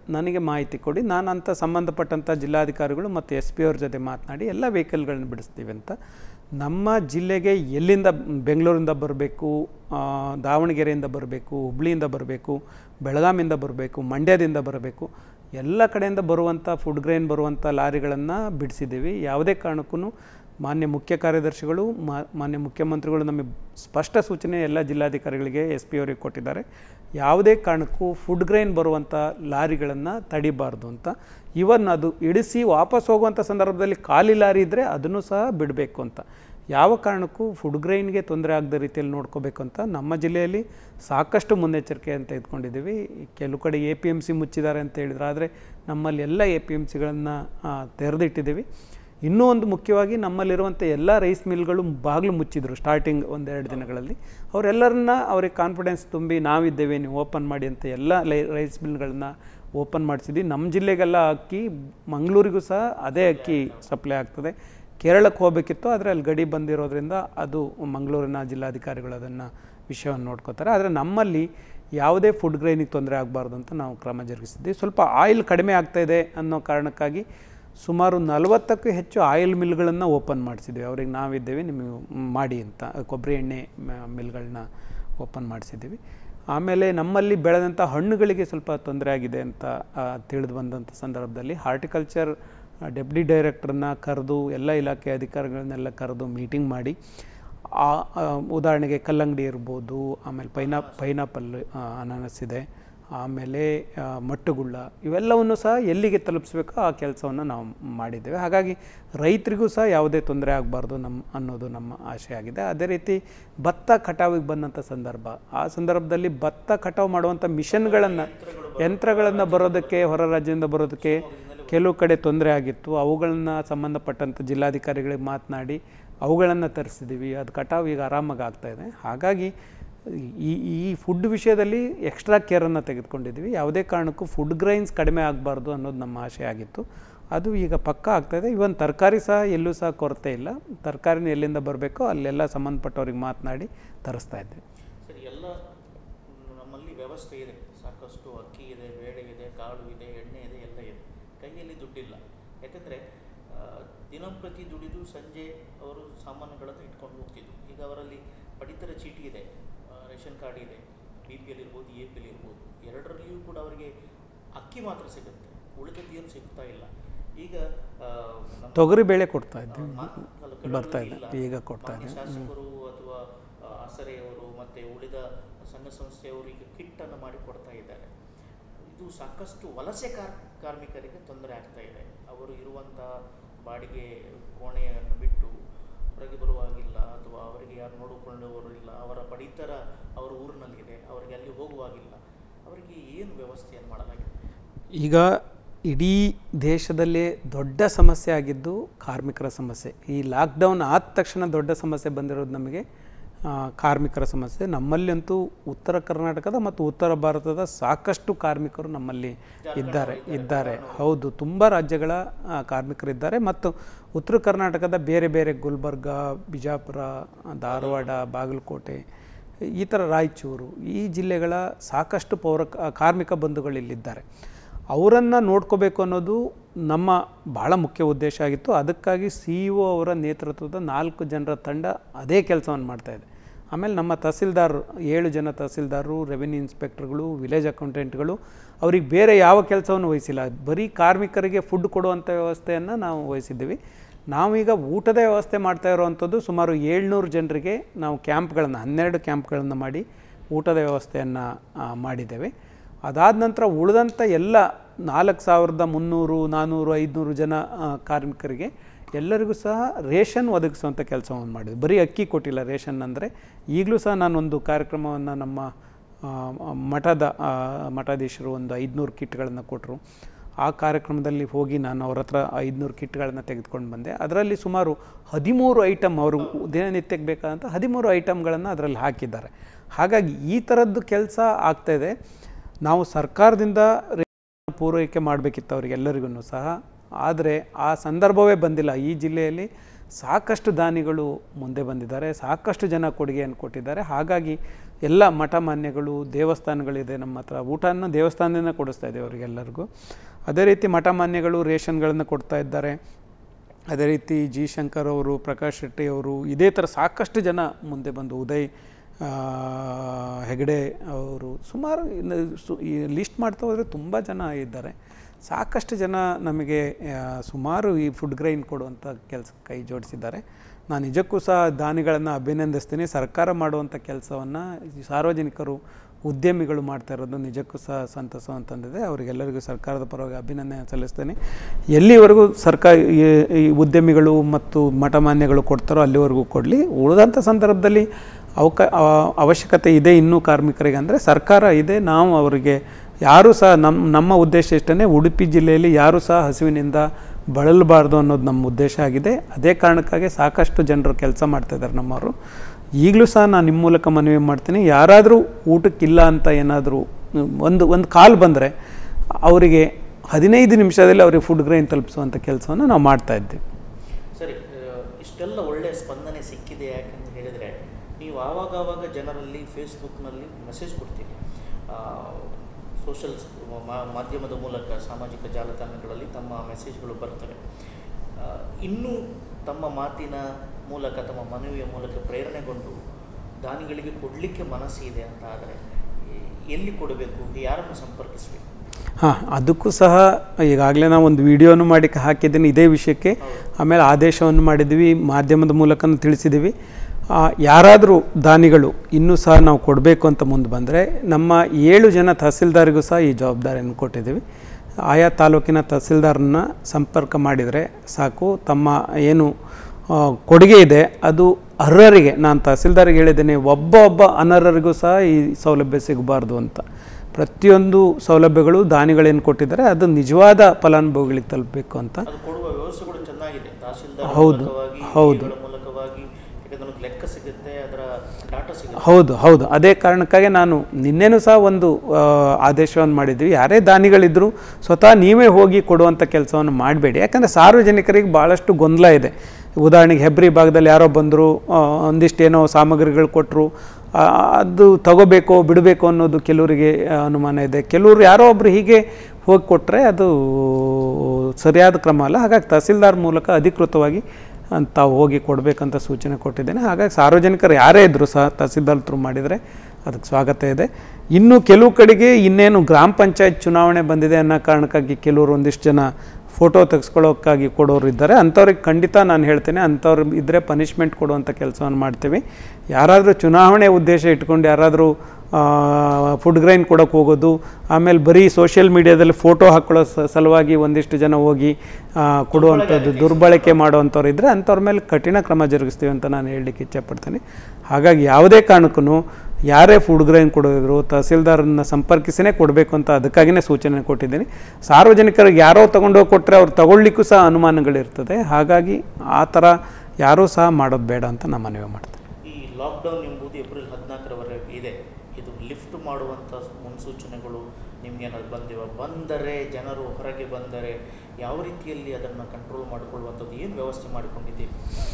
ನನಗೆ ಮಾಹಿತಿ ಕೊಡಿ, ನಾನು ಅಂತ ಸಂಬಂಧಪಟ್ಟಂಥ ಜಿಲ್ಲಾಧಿಕಾರಿಗಳು ಮತ್ತು ಎಸ್ ಪಿ ಅವ್ರ ಜೊತೆ ಮಾತನಾಡಿ ಎಲ್ಲ ವೆಹಿಕಲ್ಗಳನ್ನ ಬಿಡಿಸ್ತೀವಿ ಅಂತ. ನಮ್ಮ ಜಿಲ್ಲೆಗೆ ಎಲ್ಲಿಂದ ಬೆಂಗಳೂರಿಂದ ಬರಬೇಕು, ದಾವಣಗೆರೆಯಿಂದ ಬರಬೇಕು, ಹುಬ್ಳಿಯಿಂದ ಬರಬೇಕು, ಬೆಳಗಾಮಿಂದ ಬರಬೇಕು, ಮಂಡ್ಯದಿಂದ ಬರಬೇಕು, ಎಲ್ಲ ಕಡೆಯಿಂದ ಬರುವಂಥ ಫುಡ್ ಗ್ರೈನ್ ಬರುವಂಥ ಲಾರಿಗಳನ್ನು ಬಿಡಿಸಿದ್ದೀವಿ. ಯಾವುದೇ ಕಾರಣಕ್ಕೂ ಮಾನ್ಯ ಮುಖ್ಯ ಕಾರ್ಯದರ್ಶಿಗಳು ಮಾನ್ಯ ಮುಖ್ಯಮಂತ್ರಿಗಳು ನಮಗೆ ಸ್ಪಷ್ಟ ಸೂಚನೆ ಎಲ್ಲ ಜಿಲ್ಲಾಧಿಕಾರಿಗಳಿಗೆ ಎಸ್ ಪಿ ಅವರಿಗೆ ಕೊಟ್ಟಿದ್ದಾರೆ. ಯಾವುದೇ ಕಾರಣಕ್ಕೂ ಫುಡ್ ಗ್ರೈನ್ ಬರುವಂಥ ಲಾರಿಗಳನ್ನು ತಡಿಬಾರ್ದು ಅಂತ. ಇವನ್ ಅದು ಇಳಿಸಿ ವಾಪಸ್ ಹೋಗುವಂಥ ಸಂದರ್ಭದಲ್ಲಿ ಖಾಲಿ ಲಾರಿ ಇದ್ದರೆ ಅದನ್ನು ಸಹ ಬಿಡಬೇಕು ಅಂತ. ಯಾವ ಕಾರಣಕ್ಕೂ ಫುಡ್ ಗ್ರೈನ್ಗೆ ತೊಂದರೆ ಆಗದ ರೀತಿಯಲ್ಲಿ ನೋಡ್ಕೋಬೇಕು ಅಂತ ನಮ್ಮ ಜಿಲ್ಲೆಯಲ್ಲಿ ಸಾಕಷ್ಟು ಮುನ್ನೆಚ್ಚರಿಕೆಯನ್ನು ತೆಗೆದುಕೊಂಡಿದ್ದೀವಿ. ಕೆಲವು ಕಡೆ APMC ಮುಚ್ಚಿದ್ದಾರೆ ಅಂತ ಹೇಳಿದ್ರು, ಆದರೆ ನಮ್ಮಲ್ಲಿ ಎಲ್ಲ APMCಗಳನ್ನು ತೆರೆದಿಟ್ಟಿದ್ದೀವಿ. ಇನ್ನೂ ಒಂದು ಮುಖ್ಯವಾಗಿ ನಮ್ಮಲ್ಲಿರುವಂಥ ಎಲ್ಲ ರೈಸ್ ಮಿಲ್ಗಳು ಬಾಗಿಲು ಮುಚ್ಚಿದ್ರು ಸ್ಟಾರ್ಟಿಂಗ್ 1-2 ದಿನಗಳಲ್ಲಿ. ಅವರೆಲ್ಲರನ್ನ ಅವ್ರಿಗೆ ಕಾನ್ಫಿಡೆನ್ಸ್ ತುಂಬಿ ನಾವಿದ್ದೇವೆ ನೀವು ಓಪನ್ ಮಾಡಿ ಅಂತ ಎಲ್ಲ ರೈಸ್ ಮಿಲ್ಗಳನ್ನ ಓಪನ್ ಮಾಡಿಸಿದ್ವಿ. ನಮ್ಮ ಜಿಲ್ಲೆಗೆಲ್ಲ ಅಕ್ಕಿ, ಮಂಗಳೂರಿಗೂ ಸಹ ಅದೇ ಅಕ್ಕಿ ಸಪ್ಲೈ ಆಗ್ತದೆ. ಕೇರಳಕ್ಕೆ ಹೋಗಬೇಕಿತ್ತು, ಆದರೆ ಅಲ್ಲಿ ಗಡಿ ಬಂದಿರೋದ್ರಿಂದ ಅದು ಮಂಗಳೂರಿನ ಜಿಲ್ಲಾಧಿಕಾರಿಗಳು ಅದನ್ನು ವಿಷಯವನ್ನು ನೋಡ್ಕೋತಾರೆ. ಆದರೆ ನಮ್ಮಲ್ಲಿ ಯಾವುದೇ ಫುಡ್ ಗ್ರೈನಿಗೆ ತೊಂದರೆ ಆಗಬಾರ್ದು ಅಂತ ನಾವು ಕ್ರಮ ಜರುಗಿಸಿದ್ವಿ. ಸ್ವಲ್ಪ ಆಯಿಲ್ ಕಡಿಮೆ ಆಗ್ತಾಯಿದೆ ಅನ್ನೋ ಕಾರಣಕ್ಕಾಗಿ ಸುಮಾರು 40ಕ್ಕೂ ಹೆಚ್ಚು ಆಯಿಲ್ ಮಿಲ್ಗಳನ್ನು ಓಪನ್ ಮಾಡಿಸಿದ್ವಿ. ಅವ್ರಿಗೆ ನಾವಿದ್ದೇವೆ ನಿಮಗೆ ಮಾಡಿ ಅಂತ ಕೊಬ್ಬರಿ ಎಣ್ಣೆ ಮಿಲ್ಗಳನ್ನ ಓಪನ್ ಮಾಡಿಸಿದ್ದೀವಿ. ಆಮೇಲೆ ನಮ್ಮಲ್ಲಿ ಬೆಳೆದಂಥ ಹಣ್ಣುಗಳಿಗೆ ಸ್ವಲ್ಪ ತೊಂದರೆ ಆಗಿದೆ ಅಂತ ತಿಳಿದು ಬಂದಂಥ ಸಂದರ್ಭದಲ್ಲಿ ಹಾರ್ಟಿಕಲ್ಚರ್ ಡೆಪ್ಟಿ ಡೈರೆಕ್ಟ್ರನ್ನ ಕರೆದು ಎಲ್ಲ ಇಲಾಖೆ ಅಧಿಕಾರಿಗಳನ್ನೆಲ್ಲ ಕರೆದು ಮೀಟಿಂಗ್ ಮಾಡಿ, ಉದಾಹರಣೆಗೆ ಕಲ್ಲಂಗಡಿ ಇರ್ಬೋದು, ಆಮೇಲೆ ಪೈನಾಪಲ್ ಅನಾನಸ್ ಇದೆ, ಆಮೇಲೆ ಮಟ್ಟುಗುಳ್ಳ, ಇವೆಲ್ಲವನ್ನು ಸಹ ಎಲ್ಲಿಗೆ ತಲುಪಿಸ್ಬೇಕೋ ಆ ಕೆಲಸವನ್ನು ನಾವು ಮಾಡಿದ್ದೇವೆ. ಹಾಗಾಗಿ ರೈತರಿಗೂ ಸಹ ಯಾವುದೇ ತೊಂದರೆ ಆಗಬಾರ್ದು ಅನ್ನೋದು ನಮ್ಮ ಆಶೆ ಆಗಿದೆ. ಅದೇ ರೀತಿ ಭತ್ತ ಕಟಾವಿಗೆ ಬಂದಂಥ ಸಂದರ್ಭ, ಆ ಸಂದರ್ಭದಲ್ಲಿ ಭತ್ತ ಕಟಾವು ಮಾಡುವಂಥ ಮಿಷನ್ಗಳನ್ನು, ಯಂತ್ರಗಳನ್ನು ಬರೋದಕ್ಕೆ ಹೊರ ರಾಜ್ಯದಿಂದ ಬರೋದಕ್ಕೆ ಕೆಲವು ಕಡೆ ತೊಂದರೆ ಆಗಿತ್ತು. ಅವುಗಳನ್ನು ಸಂಬಂಧಪಟ್ಟಂಥ ಜಿಲ್ಲಾಧಿಕಾರಿಗಳಿಗೆ ಮಾತನಾಡಿ ಅವುಗಳನ್ನು ತರಿಸಿದ್ದೀವಿ. ಅದು ಕಟಾವು ಈಗ ಆರಾಮಾಗಿ ಆಗ್ತಾಯಿದೆ. ಹಾಗಾಗಿ ಈ ಫುಡ್ ವಿಷಯದಲ್ಲಿ ಎಕ್ಸ್ಟ್ರಾ ಕೇರನ್ನು ತೆಗೆದುಕೊಂಡಿದ್ದೀವಿ. ಯಾವುದೇ ಕಾರಣಕ್ಕೂ ಫುಡ್ ಗ್ರೈನ್ಸ್ ಕಡಿಮೆ ಆಗಬಾರ್ದು ಅನ್ನೋದು ನಮ್ಮ ಆಶೆ ಆಗಿತ್ತು. ಅದು ಈಗ ಪಕ್ಕಾ ಆಗ್ತಾಯಿದೆ. ಇವನ್ ತರಕಾರಿ ಸಹ ಎಲ್ಲೂ ಸಹ ಕೊರತೆ ಇಲ್ಲ. ತರಕಾರಿನ ಎಲ್ಲಿಂದ ಬರಬೇಕೋ ಅಲ್ಲೆಲ್ಲ ಸಂಬಂಧಪಟ್ಟವ್ರಿಗೆ ಮಾತನಾಡಿ ತರಿಸ್ತಾ ಇದ್ದೇವೆ. ಸರಿ, ಎಲ್ಲ ನಮ್ಮಲ್ಲಿ ವ್ಯವಸ್ಥೆ ಇದೆ, ಸಾಕಷ್ಟು ಅಕ್ಕಿ ಇದೆ, ಬೇಳೆ ಇದೆ, ಕಾಳು ಇದೆ, ಎಣ್ಣೆ ಇದೆ, ಎಲ್ಲ ಇದೆ. ಕೈಯಲ್ಲಿ ದುಡ್ಡಿಲ್ಲ. ಯಾಕಂದರೆ ದಿನಂಪ್ರತಿ ದುಡಿದು ಸಂಜೆ ಅವರು ಸಾಮಾನುಗಳನ್ನು ಇಟ್ಕೊಂಡು ಹೋಗ್ತಿದ್ರು. ಈಗ ಅವರಲ್ಲಿ ಪಡಿತರ ಚೀಟಿ ಇದೆ, ರೇಷನ್ ಕಾರ್ಡ್ ಇದೆ, BPL ಇರ್ಬೋದು, APL ಇರ್ಬೋದು. ಎರಡರಲ್ಲಿಯೂ ಕೂಡ ಅವರಿಗೆ ಅಕ್ಕಿ ಮಾತ್ರ ಸಿಗುತ್ತೆ, ಉಳಿದದ್ದೇನು ಸಿಗ್ತಾ ಇಲ್ಲ. ಈಗ ತೊಗರಿ ಬೇಳೆ ಕೊಡ್ತಾ ಇದ್ದೀವಿ, ಬರ್ತಾ ಇಲ್ಲ, ಈಗ ಕೊಡ್ತಾ ಇದ್ದೀವಿ. ಶಾಸಕರು ಅಥವಾ ಆಸರೆಯವರು ಮತ್ತು ಉಳಿದ ಸಂಘ ಸಂಸ್ಥೆಯವರು ಈಗ ಕಿಟ್ಟನ್ನು ಮಾಡಿ ಕೊಡ್ತಾ ಇದ್ದಾರೆ. ಇದು ಸಾಕಷ್ಟು ವಲಸೆ ಕಾರ್ಮಿಕರಿಗೆ ತೊಂದರೆ ಆಗ್ತಾ ಇದೆ. ಅವರು ಇರುವಂಥ ಬಾಡಿಗೆ ಕೋಣೆಯನ್ನು ಬಿಟ್ಟು ಹೊರಗೆ ಬರುವಾಗಿಲ್ಲ, ಅಥವಾ ಅವರಿಗೆ ಯಾರು ನೋಡಿಕೊಳ್ಳುವವರು ಇಲ್ಲ, ಅವರ ಪಡಿತರ ಅವರ ಊರಿನಲ್ಲಿದೆ, ಅವರಿಗೆ ಅಲ್ಲಿ ಹೋಗುವಾಗಿಲ್ಲ. ಅವರಿಗೆ ಏನು ವ್ಯವಸ್ಥೆಯನ್ನು ಮಾಡಲಾಗಿದೆ? ಈಗ ಇಡೀ ದೇಶದಲ್ಲೇ ದೊಡ್ಡ ಸಮಸ್ಯೆ ಆಗಿದ್ದು ಕಾರ್ಮಿಕರ ಸಮಸ್ಯೆ. ಈ ಲಾಕ್ಡೌನ್ ಆದ ತಕ್ಷಣ ದೊಡ್ಡ ಸಮಸ್ಯೆ ಬಂದಿರೋದು ನಮಗೆ ಕಾರ್ಮಿಕರ ಸಮಸ್ಯೆ. ನಮ್ಮಲ್ಲಂತೂ ಉತ್ತರ ಕರ್ನಾಟಕದ ಮತ್ತು ಉತ್ತರ ಭಾರತದ ಸಾಕಷ್ಟು ಕಾರ್ಮಿಕರು ನಮ್ಮಲ್ಲಿ ಇದ್ದಾರೆ. ಹೌದು, ತುಂಬ ರಾಜ್ಯಗಳ ಕಾರ್ಮಿಕರಿದ್ದಾರೆ. ಮತ್ತು ಉತ್ತರ ಕರ್ನಾಟಕದ ಬೇರೆ ಬೇರೆ ಗುಲ್ಬರ್ಗ, ಬಿಜಾಪುರ, ಧಾರವಾಡ, ಬಾಗಲಕೋಟೆ, ಈ ಥರ ರಾಯಚೂರು, ಈ ಜಿಲ್ಲೆಗಳ ಸಾಕಷ್ಟು ಕಾರ್ಮಿಕ ಬಂಧುಗಳು ಇಲ್ಲಿದ್ದಾರೆ. ಅವರನ್ನು ನೋಡ್ಕೋಬೇಕು ಅನ್ನೋದು ನಮ್ಮ ಭಾಳ ಮುಖ್ಯ ಉದ್ದೇಶ ಆಗಿತ್ತು. ಅದಕ್ಕಾಗಿ CEO ಅವರ ನೇತೃತ್ವದ 4 ಜನರ ತಂಡ ಅದೇ ಕೆಲಸವನ್ನು ಮಾಡ್ತಾಯಿದೆ. ಆಮೇಲೆ ನಮ್ಮ ತಹಸೀಲ್ದಾರ್ 7 ಜನ ತಹಸೀಲ್ದಾರರು, ರೆವಿನ್ಯೂ ಇನ್ಸ್ಪೆಕ್ಟರ್ಗಳು, ವಿಲೇಜ್ ಅಕೌಂಟೆಂಟ್ಗಳು, ಅವ್ರಿಗೆ ಬೇರೆ ಯಾವ ಕೆಲಸವನ್ನು ವಹಿಸಿಲ್ಲ. ಬರೀ ಕಾರ್ಮಿಕರಿಗೆ ಫುಡ್ ಕೊಡುವಂಥ ವ್ಯವಸ್ಥೆಯನ್ನು ನಾವು ವಹಿಸಿದ್ದೀವಿ. ನಾವೀಗ ಊಟದ ವ್ಯವಸ್ಥೆ ಮಾಡ್ತಾ ಇರೋವಂಥದ್ದು ಸುಮಾರು 700 ಜನರಿಗೆ ನಾವು ಕ್ಯಾಂಪ್ಗಳನ್ನು 12 ಕ್ಯಾಂಪ್ಗಳನ್ನು ಮಾಡಿ ಊಟದ ವ್ಯವಸ್ಥೆಯನ್ನು ಮಾಡಿದ್ದೇವೆ. ಅದಾದ ನಂತರ ಉಳಿದಂಥ ಎಲ್ಲ 4300, 400, 500 ಜನ ಕಾರ್ಮಿಕರಿಗೆ ಎಲ್ಲರಿಗೂ ಸಹ ರೇಷನ್ ಒದಗಿಸುವಂಥ ಕೆಲಸವನ್ನು ಮಾಡಿದ್ವಿ. ಬರೀ ಅಕ್ಕಿ ಕೊಟ್ಟಿಲ್ಲ, ರೇಷನ್ ಅಂದರೆ ಈಗಲೂ ಸಹ ನಾನೊಂದು ಕಾರ್ಯಕ್ರಮವನ್ನು ನಮ್ಮ ಮಠಾಧೀಶರು ಒಂದು 500 ಕಿಟ್ಗಳನ್ನು ಕೊಟ್ಟರು. ಆ ಕಾರ್ಯಕ್ರಮದಲ್ಲಿ ಹೋಗಿ ನಾನು ಅವ್ರ ಹತ್ರ 500 ಕಿಟ್ಗಳನ್ನು ತೆಗೆದುಕೊಂಡು ಬಂದೆ. ಅದರಲ್ಲಿ ಸುಮಾರು 13 ಐಟಮ್, ಅವರು ದಿನನಿತ್ಯಕ್ಕೆ ಬೇಕಾದಂಥ 13 ಐಟಮ್ಗಳನ್ನು ಅದರಲ್ಲಿ ಹಾಕಿದ್ದಾರೆ. ಹಾಗಾಗಿ ಈ ಥರದ್ದು ಕೆಲಸ ಆಗ್ತಾಯಿದೆ. ನಾವು ಸರ್ಕಾರದಿಂದ ಪೂರೈಕೆ ಮಾಡಬೇಕಿತ್ತು ಅವರಿಗೆಲ್ಲರಿಗೂ ಸಹ, ಆದರೆ ಆ ಸಂದರ್ಭವೇ ಬಂದಿಲ್ಲ. ಈ ಜಿಲ್ಲೆಯಲ್ಲಿ ಸಾಕಷ್ಟು ದಾನಿಗಳು ಮುಂದೆ ಬಂದಿದ್ದಾರೆ, ಸಾಕಷ್ಟು ಜನ ಕೊಡುಗೆಯನ್ನು ಕೊಟ್ಟಿದ್ದಾರೆ. ಹಾಗಾಗಿ ಎಲ್ಲ ಮಠ ಮಾನ್ಯಗಳು, ದೇವಸ್ಥಾನಗಳಿದೆ ನಮ್ಮ ಹತ್ರ, ಊಟನ ದೇವಸ್ಥಾನದಿಂದ ಕೊಡಿಸ್ತಾ ಇದ್ದೇವೆ ಅವರಿಗೆಲ್ಲರಿಗೂ. ಅದೇ ರೀತಿ ಮಠ ಮಾನ್ಯಗಳು ರೇಷನ್ಗಳನ್ನು ಕೊಡ್ತಾ ಇದ್ದಾರೆ. ಅದೇ ರೀತಿ ಜಿ ಶಂಕರ್ ಅವರು, ಪ್ರಕಾಶ್ ಶೆಟ್ಟಿ ಅವರು, ಇದೇ ಥರ ಸಾಕಷ್ಟು ಜನ ಮುಂದೆ ಬಂದು, ಉದಯ್ ಹೆಗಡೆ ಅವರು, ಸುಮಾರು ಈ ಲಿಸ್ಟ್ ಮಾಡ್ತಾ ಹೋದರೆ ತುಂಬ ಜನ ಇದ್ದಾರೆ. ಸಾಕಷ್ಟು ಜನ ನಮಗೆ ಸುಮಾರು ಈ ಫುಡ್ ಗ್ರೈನ್ ಕೊಡುವಂಥ ಕೆಲಸ ಕೈ ಜೋಡಿಸಿದ್ದಾರೆ. ನಾನು ನಿಜಕ್ಕೂ ಸಹ ದಾನಿಗಳನ್ನು ಅಭಿನಂದಿಸ್ತೀನಿ. ಸರ್ಕಾರ ಮಾಡುವಂಥ ಕೆಲಸವನ್ನು ಸಾರ್ವಜನಿಕರು, ಉದ್ಯಮಿಗಳು ಮಾಡ್ತಾ ಇರೋದು ನಿಜಕ್ಕೂ ಸಹ ಸಂತಸ ಅಂತಂದಿದೆ. ಅವರಿಗೆಲ್ಲರಿಗೂ ಸರ್ಕಾರದ ಪರವಾಗಿ ಅಭಿನಂದನೆ ಸಲ್ಲಿಸ್ತೇನೆ. ಎಲ್ಲಿವರೆಗೂ ಈ ಉದ್ಯಮಿಗಳು ಮತ್ತು ಮಠ ಮಾನ್ಯಗಳು ಕೊಡ್ತಾರೋ ಅಲ್ಲಿವರೆಗೂ ಕೊಡಲಿ. ಉಳಿದಂಥ ಸಂದರ್ಭದಲ್ಲಿ ಅವಶ್ಯಕತೆ ಇದೆ ಇನ್ನೂ ಕಾರ್ಮಿಕರಿಗೆ ಅಂದರೆ ಸರ್ಕಾರ ಇದೆ. ನಾವು ಅವರಿಗೆ ಯಾರೂ ಸಹ ನಮ್ಮ ಉದ್ದೇಶ ಇಷ್ಟೇ, ಉಡುಪಿ ಜಿಲ್ಲೆಯಲ್ಲಿ ಯಾರೂ ಸಹ ಹಸಿವಿನಿಂದ ಬಳಲಬಾರ್ದು ಅನ್ನೋದು ನಮ್ಮ ಉದ್ದೇಶ ಆಗಿದೆ. ಅದೇ ಕಾರಣಕ್ಕಾಗಿ ಸಾಕಷ್ಟು ಜನರು ಕೆಲಸ ಮಾಡ್ತಾಯಿದ್ದಾರೆ ನಮ್ಮವರು. ಈಗಲೂ ಸಹ ನಾನು ನಿಮ್ಮ ಮೂಲಕ ಮನವಿ ಮಾಡ್ತೀನಿ, ಯಾರಾದರೂ ಊಟಕ್ಕಿಲ್ಲ ಅಂತ ಏನಾದರೂ ಒಂದು ಕಾಲ್ ಬಂದರೆ ಅವರಿಗೆ 15 ನಿಮಿಷದಲ್ಲಿ ಅವರಿಗೆ ಫುಡ್ ಗ್ರೈನ್ ತಲುಪಿಸುವಂಥ ಕೆಲಸವನ್ನು ನಾವು ಮಾಡ್ತಾಯಿದ್ದೀವಿ. ಸರಿ, ಇಷ್ಟೆಲ್ಲ ಒಳ್ಳೆಯ ಸ್ಪಂದನೆ ಸಿಕ್ಕಿದೆ ಯಾಕೆಂತ ಹೇಳಿದರೆ, ನೀವು ಆವಾಗವಾಗ ಜನರಲ್ಲಿ ಫೇಸ್ಬುಕ್ನಲ್ಲಿ ಮೆಸೇಜ್ ಕೊಡ್ತೀರಿ, ಸೋಷಲ್ ಮಾಧ್ಯಮದ ಮೂಲಕ, ಸಾಮಾಜಿಕ ಜಾಲತಾಣಗಳಲ್ಲಿ ತಮ್ಮ ಮೆಸೇಜ್ಗಳು ಬರ್ತವೆ. ಇನ್ನೂ ತಮ್ಮ ಮಾತಿನ ಮೂಲಕ, ತಮ್ಮ ಮನವಿಯ ಮೂಲಕ ಪ್ರೇರಣೆಗೊಂಡು ದಾನಿಗಳಿಗೆ ಕೊಡಲಿಕ್ಕೆ ಮನಸ್ಸಿದೆ ಅಂತ ಆದರೆ ಎಲ್ಲಿ ಕೊಡಬೇಕು, ಯಾರನ್ನು ಸಂಪರ್ಕಿಸಬೇಕು? ಅದಕ್ಕೂ ಸಹ ಈಗಾಗಲೇ ನಾವು ಒಂದು ವಿಡಿಯೋನು ಮಾಡಿ ಹಾಕಿದ್ದೀನಿ ಇದೇ ವಿಷಯಕ್ಕೆ. ಆಮೇಲೆ ಆದೇಶವನ್ನು ಮಾಡಿದ್ವಿ, ಮಾಧ್ಯಮದ ಮೂಲಕ ತಿಳಿಸಿದ್ದೀವಿ. ಯಾರಾದರೂ ದಾನಿಗಳು ಇನ್ನೂ ಸಹ ನಾವು ಕೊಡಬೇಕು ಅಂತ ಮುಂದೆ ಬಂದರೆ ನಮ್ಮ 7 ಜನ ತಹಸೀಲ್ದಾರಿಗೂ ಸಹ ಈ ಜವಾಬ್ದಾರಿಯನ್ನು ಕೊಟ್ಟಿದ್ದೀವಿ. ಆಯಾ ತಾಲೂಕಿನ ತಹಸೀಲ್ದಾರನ್ನ ಸಂಪರ್ಕ ಮಾಡಿದರೆ ಸಾಕು, ತಮ್ಮ ಏನು ಕೊಡುಗೆ ಇದೆ ಅದು ಅರ್ಹರಿಗೆ, ನಾನು ತಹಸೀಲ್ದಾರಿಗೆ ಹೇಳಿದ್ದೇನೆ, ಒಬ್ಬ ಅನರ್ಹರಿಗೂ ಸಹ ಈ ಸೌಲಭ್ಯ ಸಿಗಬಾರ್ದು ಅಂತ. ಪ್ರತಿಯೊಂದು ಸೌಲಭ್ಯಗಳು ದಾನಿಗಳೇನು ಕೊಟ್ಟಿದ್ದಾರೆ ಅದು ನಿಜವಾದ ಫಲಾನುಭವಿಗಳಿಗೆ ತಲುಪಬೇಕು ಅಂತ. ಹೌದು ಹೌದು ಹೌದು ಅದೇ ಕಾರಣಕ್ಕಾಗಿ ನಾನು ನಿನ್ನೆನೂ ಸಹ ಒಂದು ಆದೇಶವನ್ನು ಮಾಡಿದ್ವಿ. ಯಾರೇ ದಾನಿಗಳಿದ್ದರೂ ಸ್ವತಃ ನೀವೇ ಹೋಗಿ ಕೊಡುವಂಥ ಕೆಲಸವನ್ನು ಮಾಡಬೇಡಿ. ಯಾಕಂದರೆ ಸಾರ್ವಜನಿಕರಿಗೆ ಭಾಳಷ್ಟು ಗೊಂದಲ ಇದೆ. ಉದಾಹರಣೆಗೆ ಹೆಬ್ರಿ ಭಾಗದಲ್ಲಿ ಯಾರೋ ಬಂದರು, ಒಂದಿಷ್ಟೇನೋ ಸಾಮಗ್ರಿಗಳು ಕೊಟ್ಟರು, ಅದು ತಗೋಬೇಕೋ ಬಿಡಬೇಕು ಅನ್ನೋದು ಕೆಲವರಿಗೆ ಅನುಮಾನ ಇದೆ. ಕೆಲವರು ಯಾರೋ ಒಬ್ಬರು ಹೀಗೆ ಹೋಗಿ ಕೊಟ್ಟರೆ ಅದು ಸರಿಯಾದ ಕ್ರಮ ಅಲ್ಲ. ಹಾಗಾಗಿ ತಹಸೀಲ್ದಾರ್ ಮೂಲಕ ಅಧಿಕೃತವಾಗಿ ತಾವು ಹೋಗಿ ಕೊಡಬೇಕಂತ ಸೂಚನೆ ಕೊಟ್ಟಿದ್ದೇನೆ. ಹಾಗಾಗಿ ಸಾರ್ವಜನಿಕರು ಯಾರೇ ಇದ್ದರೂ ಸಹ ತಹಸೀಲ್ದಾರ್ ಥ್ರೂ ಮಾಡಿದರೆ ಅದಕ್ಕೆ ಸ್ವಾಗತ ಇದೆ. ಇನ್ನು ಕೆಲವು ಕಡೆಗೆ ಇನ್ನೇನು ಗ್ರಾಮ ಪಂಚಾಯತ್ ಚುನಾವಣೆ ಬಂದಿದೆ ಅನ್ನೋ ಕಾರಣಕ್ಕಾಗಿ ಕೆಲವರು ಒಂದಿಷ್ಟು ಜನ ಫೋಟೋ ತೆಗೆಸ್ಕೊಳ್ಳೋಕ್ಕಾಗಿ ಕೊಡೋರು ಇದ್ದಾರೆ. ಅಂಥವ್ರಿಗೆ ಖಂಡಿತ ನಾನು ಹೇಳ್ತೇನೆ, ಅಂಥವ್ರು ಇದ್ದರೆ ಪನಿಷ್ಮೆಂಟ್ ಕೊಡುವಂಥ ಕೆಲಸವನ್ನು ಮಾಡ್ತೀವಿ. ಯಾರಾದರೂ ಚುನಾವಣೆ ಉದ್ದೇಶ ಇಟ್ಕೊಂಡು ಯಾರಾದರೂ ಫುಡ್ ಗ್ರೈನ್ ಕೊಡೋಕ್ಕೆ ಹೋಗೋದು, ಆಮೇಲೆ ಬರೀ ಸೋಷಿಯಲ್ ಮೀಡಿಯಾದಲ್ಲಿ ಫೋಟೋ ಹಾಕ್ಕೊಳ್ಳೋ ಸಲುವಾಗಿ ಒಂದಿಷ್ಟು ಜನ ಹೋಗಿ ಕೊಡುವಂಥದ್ದು ದುರ್ಬಳಕೆ ಮಾಡುವಂಥವ್ರು ಇದ್ದರೆ ಅಂಥವ್ರ ಮೇಲೆ ಕಠಿಣ ಕ್ರಮ ಜರುಗಿಸ್ತೀವಿ ಅಂತ ನಾನು ಹೇಳಲಿಕ್ಕೆ ಇಚ್ಛೆಪಡ್ತೇನೆ. ಹಾಗಾಗಿ ಯಾವುದೇ ಕಾರಣಕ್ಕೂ ಯಾರೇ ಫುಡ್ ಗ್ರೈನ್ ಕೊಡೋದ್ರು ತಹಸೀಲ್ದಾರನ್ನು ಸಂಪರ್ಕಿಸಿನೇ ಕೊಡಬೇಕು ಅಂತ ಅದಕ್ಕಾಗಿಯೇ ಸೂಚನೆ ಕೊಟ್ಟಿದ್ದೀನಿ. ಸಾರ್ವಜನಿಕರಿಗೆ ಯಾರೋ ತೊಗೊಂಡೋಗಿ ಕೊಟ್ಟರೆ ಅವ್ರು ತಗೊಳ್ಳಿಕ್ಕೂ ಸಹ ಅನುಮಾನಗಳಿರ್ತದೆ. ಹಾಗಾಗಿ ಆ ಥರ ಯಾರೂ ಸಹ ಮಾಡೋದು ಬೇಡ ಅಂತ ನಾನು ಮನವಿ ಮಾಡ್ತೇನೆ. ಈ ಲಾಕ್ಡೌನ್ ಎಂಬುದು ಏಪ್ರಿಲ್ 14ರವರೆಗೆ ಇದೆ. ಇದು ಲಿಫ್ಟ್ ಮಾಡುವಂಥ ಮುನ್ಸೂಚನೆಗಳು ನಿಮಗೇನಾದ್ರು ಬಂದರೆ ಜನರು ಹೊರಗೆ ಬಂದರೆ ಯಾವ ರೀತಿಯಲ್ಲಿ ಅದನ್ನು ಕಂಟ್ರೋಲ್ ಮಾಡಿಕೊಳ್ಳುವಂಥದ್ದು ಏನು ವ್ಯವಸ್ಥೆ ಮಾಡಿಕೊಂಡಿದ್ದೀವಿ?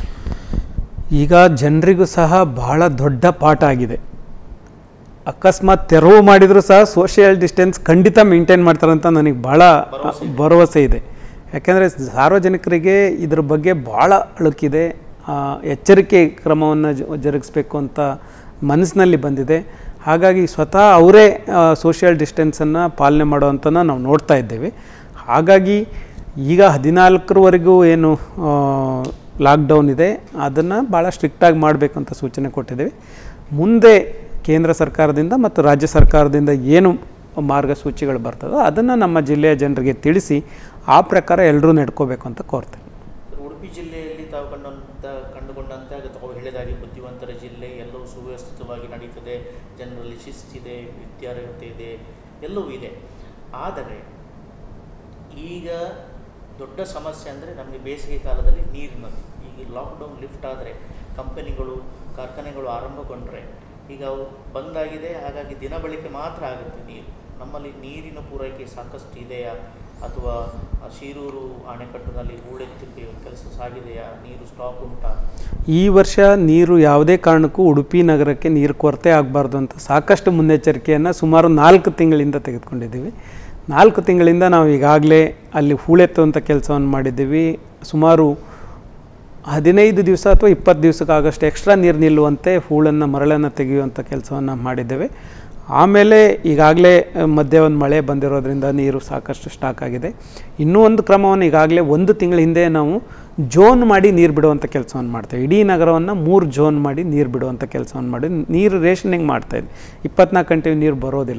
ಈಗ ಜನರಿಗೂ ಸಹ ಬಹಳ ದೊಡ್ಡ ಪಾಠ ಆಗಿದೆ. ಅಕಸ್ಮಾತ್ ತೆರವು ಮಾಡಿದರೂ ಸಹ ಸೋಷಿಯಲ್ ಡಿಸ್ಟೆನ್ಸ್ ಖಂಡಿತ ಮೇಂಟೈನ್ ಮಾಡ್ತಾರಂತ ನನಗೆ ಭಾಳ ಭರವಸೆ ಇದೆ. ಯಾಕೆಂದರೆ ಸಾರ್ವಜನಿಕರಿಗೆ ಇದ್ರ ಬಗ್ಗೆ ಭಾಳ ಅಳುಕಿದೆ. ಎಚ್ಚರಿಕೆ ಕ್ರಮವನ್ನು ಜರುಗಿಸ್ಬೇಕು ಅಂತ ಮನಸ್ಸಿನಲ್ಲಿ ಬಂದಿದೆ. ಹಾಗಾಗಿ ಸ್ವತಃ ಅವರೇ ಸೋಷಿಯಲ್ ಡಿಸ್ಟೆನ್ಸನ್ನು ಪಾಲನೆ ಮಾಡೋವಂಥನ್ನ ನಾವು ನೋಡ್ತಾ ಇದ್ದೇವೆ. ಹಾಗಾಗಿ ಈಗ 14ರವರೆಗೂ ಏನು ಲಾಕ್ಡೌನ್ ಇದೆ ಅದನ್ನು ಭಾಳ ಸ್ಟ್ರಿಕ್ಟಾಗಿ ಮಾಡಬೇಕಂತ ಸೂಚನೆ ಕೊಟ್ಟಿದ್ದೇವೆ. ಮುಂದೆ ಕೇಂದ್ರ ಸರ್ಕಾರದಿಂದ ಮತ್ತು ರಾಜ್ಯ ಸರ್ಕಾರದಿಂದ ಏನು ಮಾರ್ಗಸೂಚಿಗಳು ಬರ್ತದೋ ಅದನ್ನು ನಮ್ಮ ಜಿಲ್ಲೆಯ ಜನರಿಗೆ ತಿಳಿಸಿ ಆ ಪ್ರಕಾರ ಎಲ್ಲರೂ ನಡ್ಕೋಬೇಕು ಅಂತ ಕೋರ್ತೇವೆ. ಉಡುಪಿ ಜಿಲ್ಲೆಯಲ್ಲಿ ತಾವು ಕಂಡುಕೊಂಡಂತೆ ತಾವು ಹೇಳಿದಾಗೆ ಬುದ್ಧಿವಂತರ ಜಿಲ್ಲೆ, ಎಲ್ಲವೂ ಸುವ್ಯವಸ್ಥಿತವಾಗಿ ನಡೀತದೆ, ಜನರಲ್ಲಿ ಶಿಸ್ತಿದೆ, ವಿದ್ಯಾರ್ಹತೆ ಇದೆ, ಎಲ್ಲವೂ ಇದೆ. ಆದರೆ ಈಗ ದೊಡ್ಡ ಸಮಸ್ಯೆ ಅಂದರೆ ನಮಗೆ ಬೇಸಿಗೆ ಕಾಲದಲ್ಲಿ ನೀರಿನದು. ಈಗ ಲಾಕ್ಡೌನ್ ಲಿಫ್ಟ್ ಆದರೆ ಕಂಪನಿಗಳು, ಕಾರ್ಖಾನೆಗಳು ಆರಂಭಗೊಂಡ್ರೆ ಈಗ ಅವು ಬಂದಾಗಿದೆ. ಹಾಗಾಗಿ ದಿನ ಬಳಕೆ ಮಾತ್ರ ಆಗುತ್ತೆ ನೀರು. ನಮ್ಮಲ್ಲಿ ನೀರಿನ ಪೂರೈಕೆ ಸಾಕಷ್ಟು ಇದೆಯಾ ಅಥವಾ ಶೀರೂರು ಅಣೆಕಟ್ಟಿನಲ್ಲಿ ಹೂಳೆತ್ತಿಗೆ ಕೆಲಸ ಸಾಗಿದೆಯಾ? ನೀರು ಸ್ಟಾಕ್ ಉಂಟಾ? ಈ ವರ್ಷ ನೀರು ಯಾವುದೇ ಕಾರಣಕ್ಕೂ ಉಡುಪಿ ನಗರಕ್ಕೆ ನೀರು ಕೊರತೆ ಆಗಬಾರ್ದು ಅಂತ ಸಾಕಷ್ಟು ಮುನ್ನೆಚ್ಚರಿಕೆಯನ್ನು ಸುಮಾರು 4 ತಿಂಗಳಿಂದ ತೆಗೆದುಕೊಂಡಿದ್ದೀವಿ. 4 ತಿಂಗಳಿಂದ ನಾವು ಈಗಾಗಲೇ ಅಲ್ಲಿ ಹೂಳೆತ್ತುವಂಥ ಕೆಲಸವನ್ನು ಮಾಡಿದ್ದೀವಿ. ಸುಮಾರು 15 ದಿವಸ ಅಥವಾ 20 ದಿವಸಕ್ಕಾಗಷ್ಟು ಎಕ್ಸ್ಟ್ರಾ ನೀರು ನಿಲ್ಲುವಂತೆ ಹೂಳನ್ನು ಮರಳನ್ನು ತೆಗೆಯುವಂಥ ಕೆಲಸವನ್ನು ಮಾಡಿದ್ದೇವೆ. ಆಮೇಲೆ ಈಗಾಗಲೇ ಮಧ್ಯೆ ಒಂದು ಮಳೆ ಬಂದಿರೋದ್ರಿಂದ ನೀರು ಸಾಕಷ್ಟು ಸ್ಟಾಕ್ ಆಗಿದೆ. ಇನ್ನೂ ಒಂದು ಕ್ರಮವನ್ನು ಈಗಾಗಲೇ 1 ತಿಂಗಳ ಹಿಂದೆ ನಾವು ಜೋನ್ ಮಾಡಿ ನೀರು ಬಿಡುವಂಥ ಕೆಲಸವನ್ನು ಮಾಡ್ತೇವೆ. ಇಡೀ ನಗರವನ್ನು 3 ಜೋನ್ ಮಾಡಿ ನೀರು ಬಿಡುವಂಥ ಕೆಲಸವನ್ನು ಮಾಡಿ ನೀರು ರೇಷನಿಂಗ್ ಮಾಡ್ತಾಯಿದ್ವಿ. 24 ಗಂಟೆ ನೀರು ಬರೋದಿಲ್ಲ,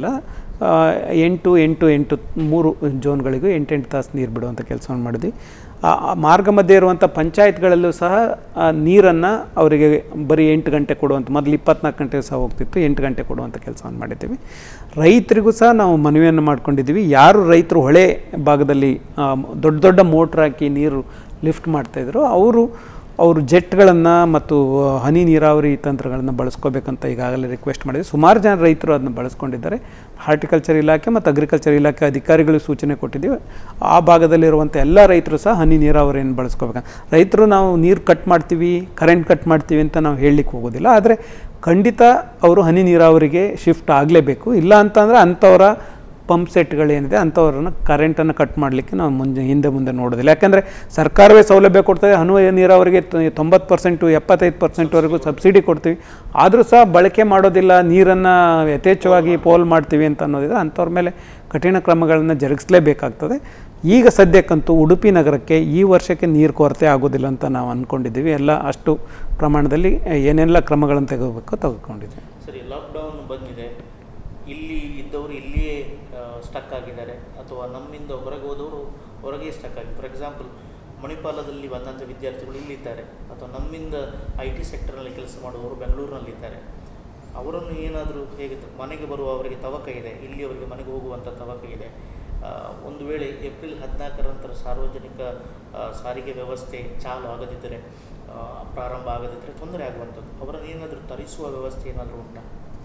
8 3 ಜೋನ್ಗಳಿಗೂ 8 ತಾಸು ನೀರು ಬಿಡುವಂಥ ಕೆಲಸವನ್ನು ಮಾಡಿದ್ವಿ. ಮಾರ್ಗ ಮಧ್ಯೆ ಇರುವಂಥ ಪಂಚಾಯತ್ಗಳಲ್ಲೂ ಸಹ ನೀರನ್ನು ಅವರಿಗೆ ಬರೀ 8 ಗಂಟೆ ಕೊಡುವಂಥ, ಮೊದಲು 24 ಗಂಟೆ ಸಹ ಹೋಗ್ತಿತ್ತು, 8 ಗಂಟೆ ಕೊಡುವಂಥ ಕೆಲಸವನ್ನು ಮಾಡಿದ್ದೀವಿ. ರೈತರಿಗೂ ಸಹ ನಾವು ಮನವಿಯನ್ನು ಮಾಡ್ಕೊಂಡಿದ್ದೀವಿ. ಯಾರು ರೈತರು ಹೊಳೆ ಭಾಗದಲ್ಲಿ ದೊಡ್ಡ ದೊಡ್ಡ ಮೋಟ್ರ್ ಹಾಕಿ ನೀರು ಲಿಫ್ಟ್ ಮಾಡ್ತಾಯಿದ್ರು, ಅವರು ಜೆಟ್ಗಳನ್ನು ಮತ್ತು ಹನಿ ನೀರಾವರಿ ತಂತ್ರಗಳನ್ನು ಬಳಸ್ಕೋಬೇಕಂತ ಈಗಾಗಲೇ ರಿಕ್ವೆಸ್ಟ್ ಮಾಡಿದ್ವಿ. ಸುಮಾರು ಜನ ರೈತರು ಅದನ್ನು ಬಳಸ್ಕೊಂಡಿದ್ದಾರೆ. ಹಾರ್ಟಿಕಲ್ಚರ್ ಇಲಾಖೆ ಮತ್ತು ಅಗ್ರಿಕಲ್ಚರ್ ಇಲಾಖೆ ಅಧಿಕಾರಿಗಳು ಸೂಚನೆ ಕೊಟ್ಟಿದ್ದೀವಿ. ಆ ಭಾಗದಲ್ಲಿರುವಂಥ ಎಲ್ಲ ರೈತರು ಸಹ ಹನಿ ನೀರಾವರಿಯನ್ನು ಬಳಸ್ಕೋಬೇಕಂತ. ರೈತರು ನಾವು ನೀರು ಕಟ್ ಮಾಡ್ತೀವಿ, ಕರೆಂಟ್ ಕಟ್ ಮಾಡ್ತೀವಿ ಅಂತ ನಾವು ಹೇಳಲಿಕ್ಕೆ ಹೋಗೋದಿಲ್ಲ. ಆದರೆ ಖಂಡಿತ ಅವರು ಹನಿ ನೀರಾವರಿಗೆ ಶಿಫ್ಟ್ ಆಗಲೇಬೇಕು. ಇಲ್ಲ ಅಂತಂದರೆ ಅಂಥವರ ಪಂಪ್ ಸೆಟ್ಗಳೇನಿದೆ ಅಂಥವ್ರನ್ನ ಕರೆಂಟನ್ನು ಕಟ್ ಮಾಡಲಿಕ್ಕೆ ನಾವು ಹಿಂದೆ ಮುಂದೆ ನೋಡೋದಿಲ್ಲ. ಯಾಕೆಂದರೆ ಸರ್ಕಾರವೇ ಸೌಲಭ್ಯ ಕೊಡ್ತದೆ. ಹನಿ ನೀರಾವರಿಗೆ 90% 75%ವರೆಗೂ ಸಬ್ಸಿಡಿ ಕೊಡ್ತೀವಿ. ಆದರೂ ಸಹ ಬಳಕೆ ಮಾಡೋದಿಲ್ಲ, ನೀರನ್ನು ಯಥೇಚ್ಛವಾಗಿ ಪೋಲ್ ಮಾಡ್ತೀವಿ ಅಂತ ಅನ್ನೋದಿದ್ರೆ ಅಂಥವ್ರ ಮೇಲೆ ಕಠಿಣ ಕ್ರಮಗಳನ್ನು ಜರುಗಿಸಲೇಬೇಕಾಗ್ತದೆ. ಈಗ ಸದ್ಯಕ್ಕಂತೂ ಉಡುಪಿ ನಗರಕ್ಕೆ ಈ ವರ್ಷಕ್ಕೆ ನೀರು ಕೊರತೆ ಆಗೋದಿಲ್ಲ ಅಂತ ನಾವು ಅಂದ್ಕೊಂಡಿದ್ದೀವಿ. ಎಲ್ಲ ಅಷ್ಟು ಪ್ರಮಾಣದಲ್ಲಿ ಏನೆಲ್ಲ ಕ್ರಮಗಳನ್ನು ತೆಗೆದುಕೊಂಡಿದ್ದೀವಿ. ಸರಿ, ಲಾಕ್ಡೌನ್ ಬಂದಿದೆ, ಇಲ್ಲಿ ಇದ್ದವರು ಇಲ್ಲಿಯೇ ಸ್ಟಕ್ ಆಗಿದ್ದಾರೆ ಅಥವಾ ನಮ್ಮಿಂದ ಹೊರಗೆ ಹೋದವರು ಹೊರಗೆ ಸ್ಟಕ್ ಆಗಿ, ಫಾರ್ ಎಕ್ಸಾಂಪಲ್ ಮಣಿಪಾಲದಲ್ಲಿ ಬಂದಂಥ ವಿದ್ಯಾರ್ಥಿಗಳು ಇಲ್ಲಿದ್ದಾರೆ, ಅಥವಾ ನಮ್ಮಿಂದ IT ಸೆಕ್ಟರ್ನಲ್ಲಿ ಕೆಲಸ ಮಾಡುವವರು ಬೆಂಗಳೂರಿನಲ್ಲಿದ್ದಾರೆ. ಅವರನ್ನು ಏನಾದರೂ ಹೇಗೆ ಮನೆಗೆ ಬರುವ ಅವರಿಗೆ ತವಕ ಇದೆ, ಇಲ್ಲಿ ಅವರಿಗೆ ಮನೆಗೆ ಹೋಗುವಂಥ ತವಕ ಇದೆ. ಒಂದು ವೇಳೆ ಏಪ್ರಿಲ್ 14 ನಂತರ ಸಾರ್ವಜನಿಕ ಸಾರಿಗೆ ವ್ಯವಸ್ಥೆ ಚಾಲು ಆಗದಿದ್ದರೆ, ಪ್ರಾರಂಭ ಆಗದಿದ್ದರೆ ತೊಂದರೆ ಆಗುವಂಥದ್ದು. ಅವರನ್ನು ಏನಾದರೂ ತರಿಸುವ ವ್ಯವಸ್ಥೆ ಏನಾದರೂ ಉಂಟಾ?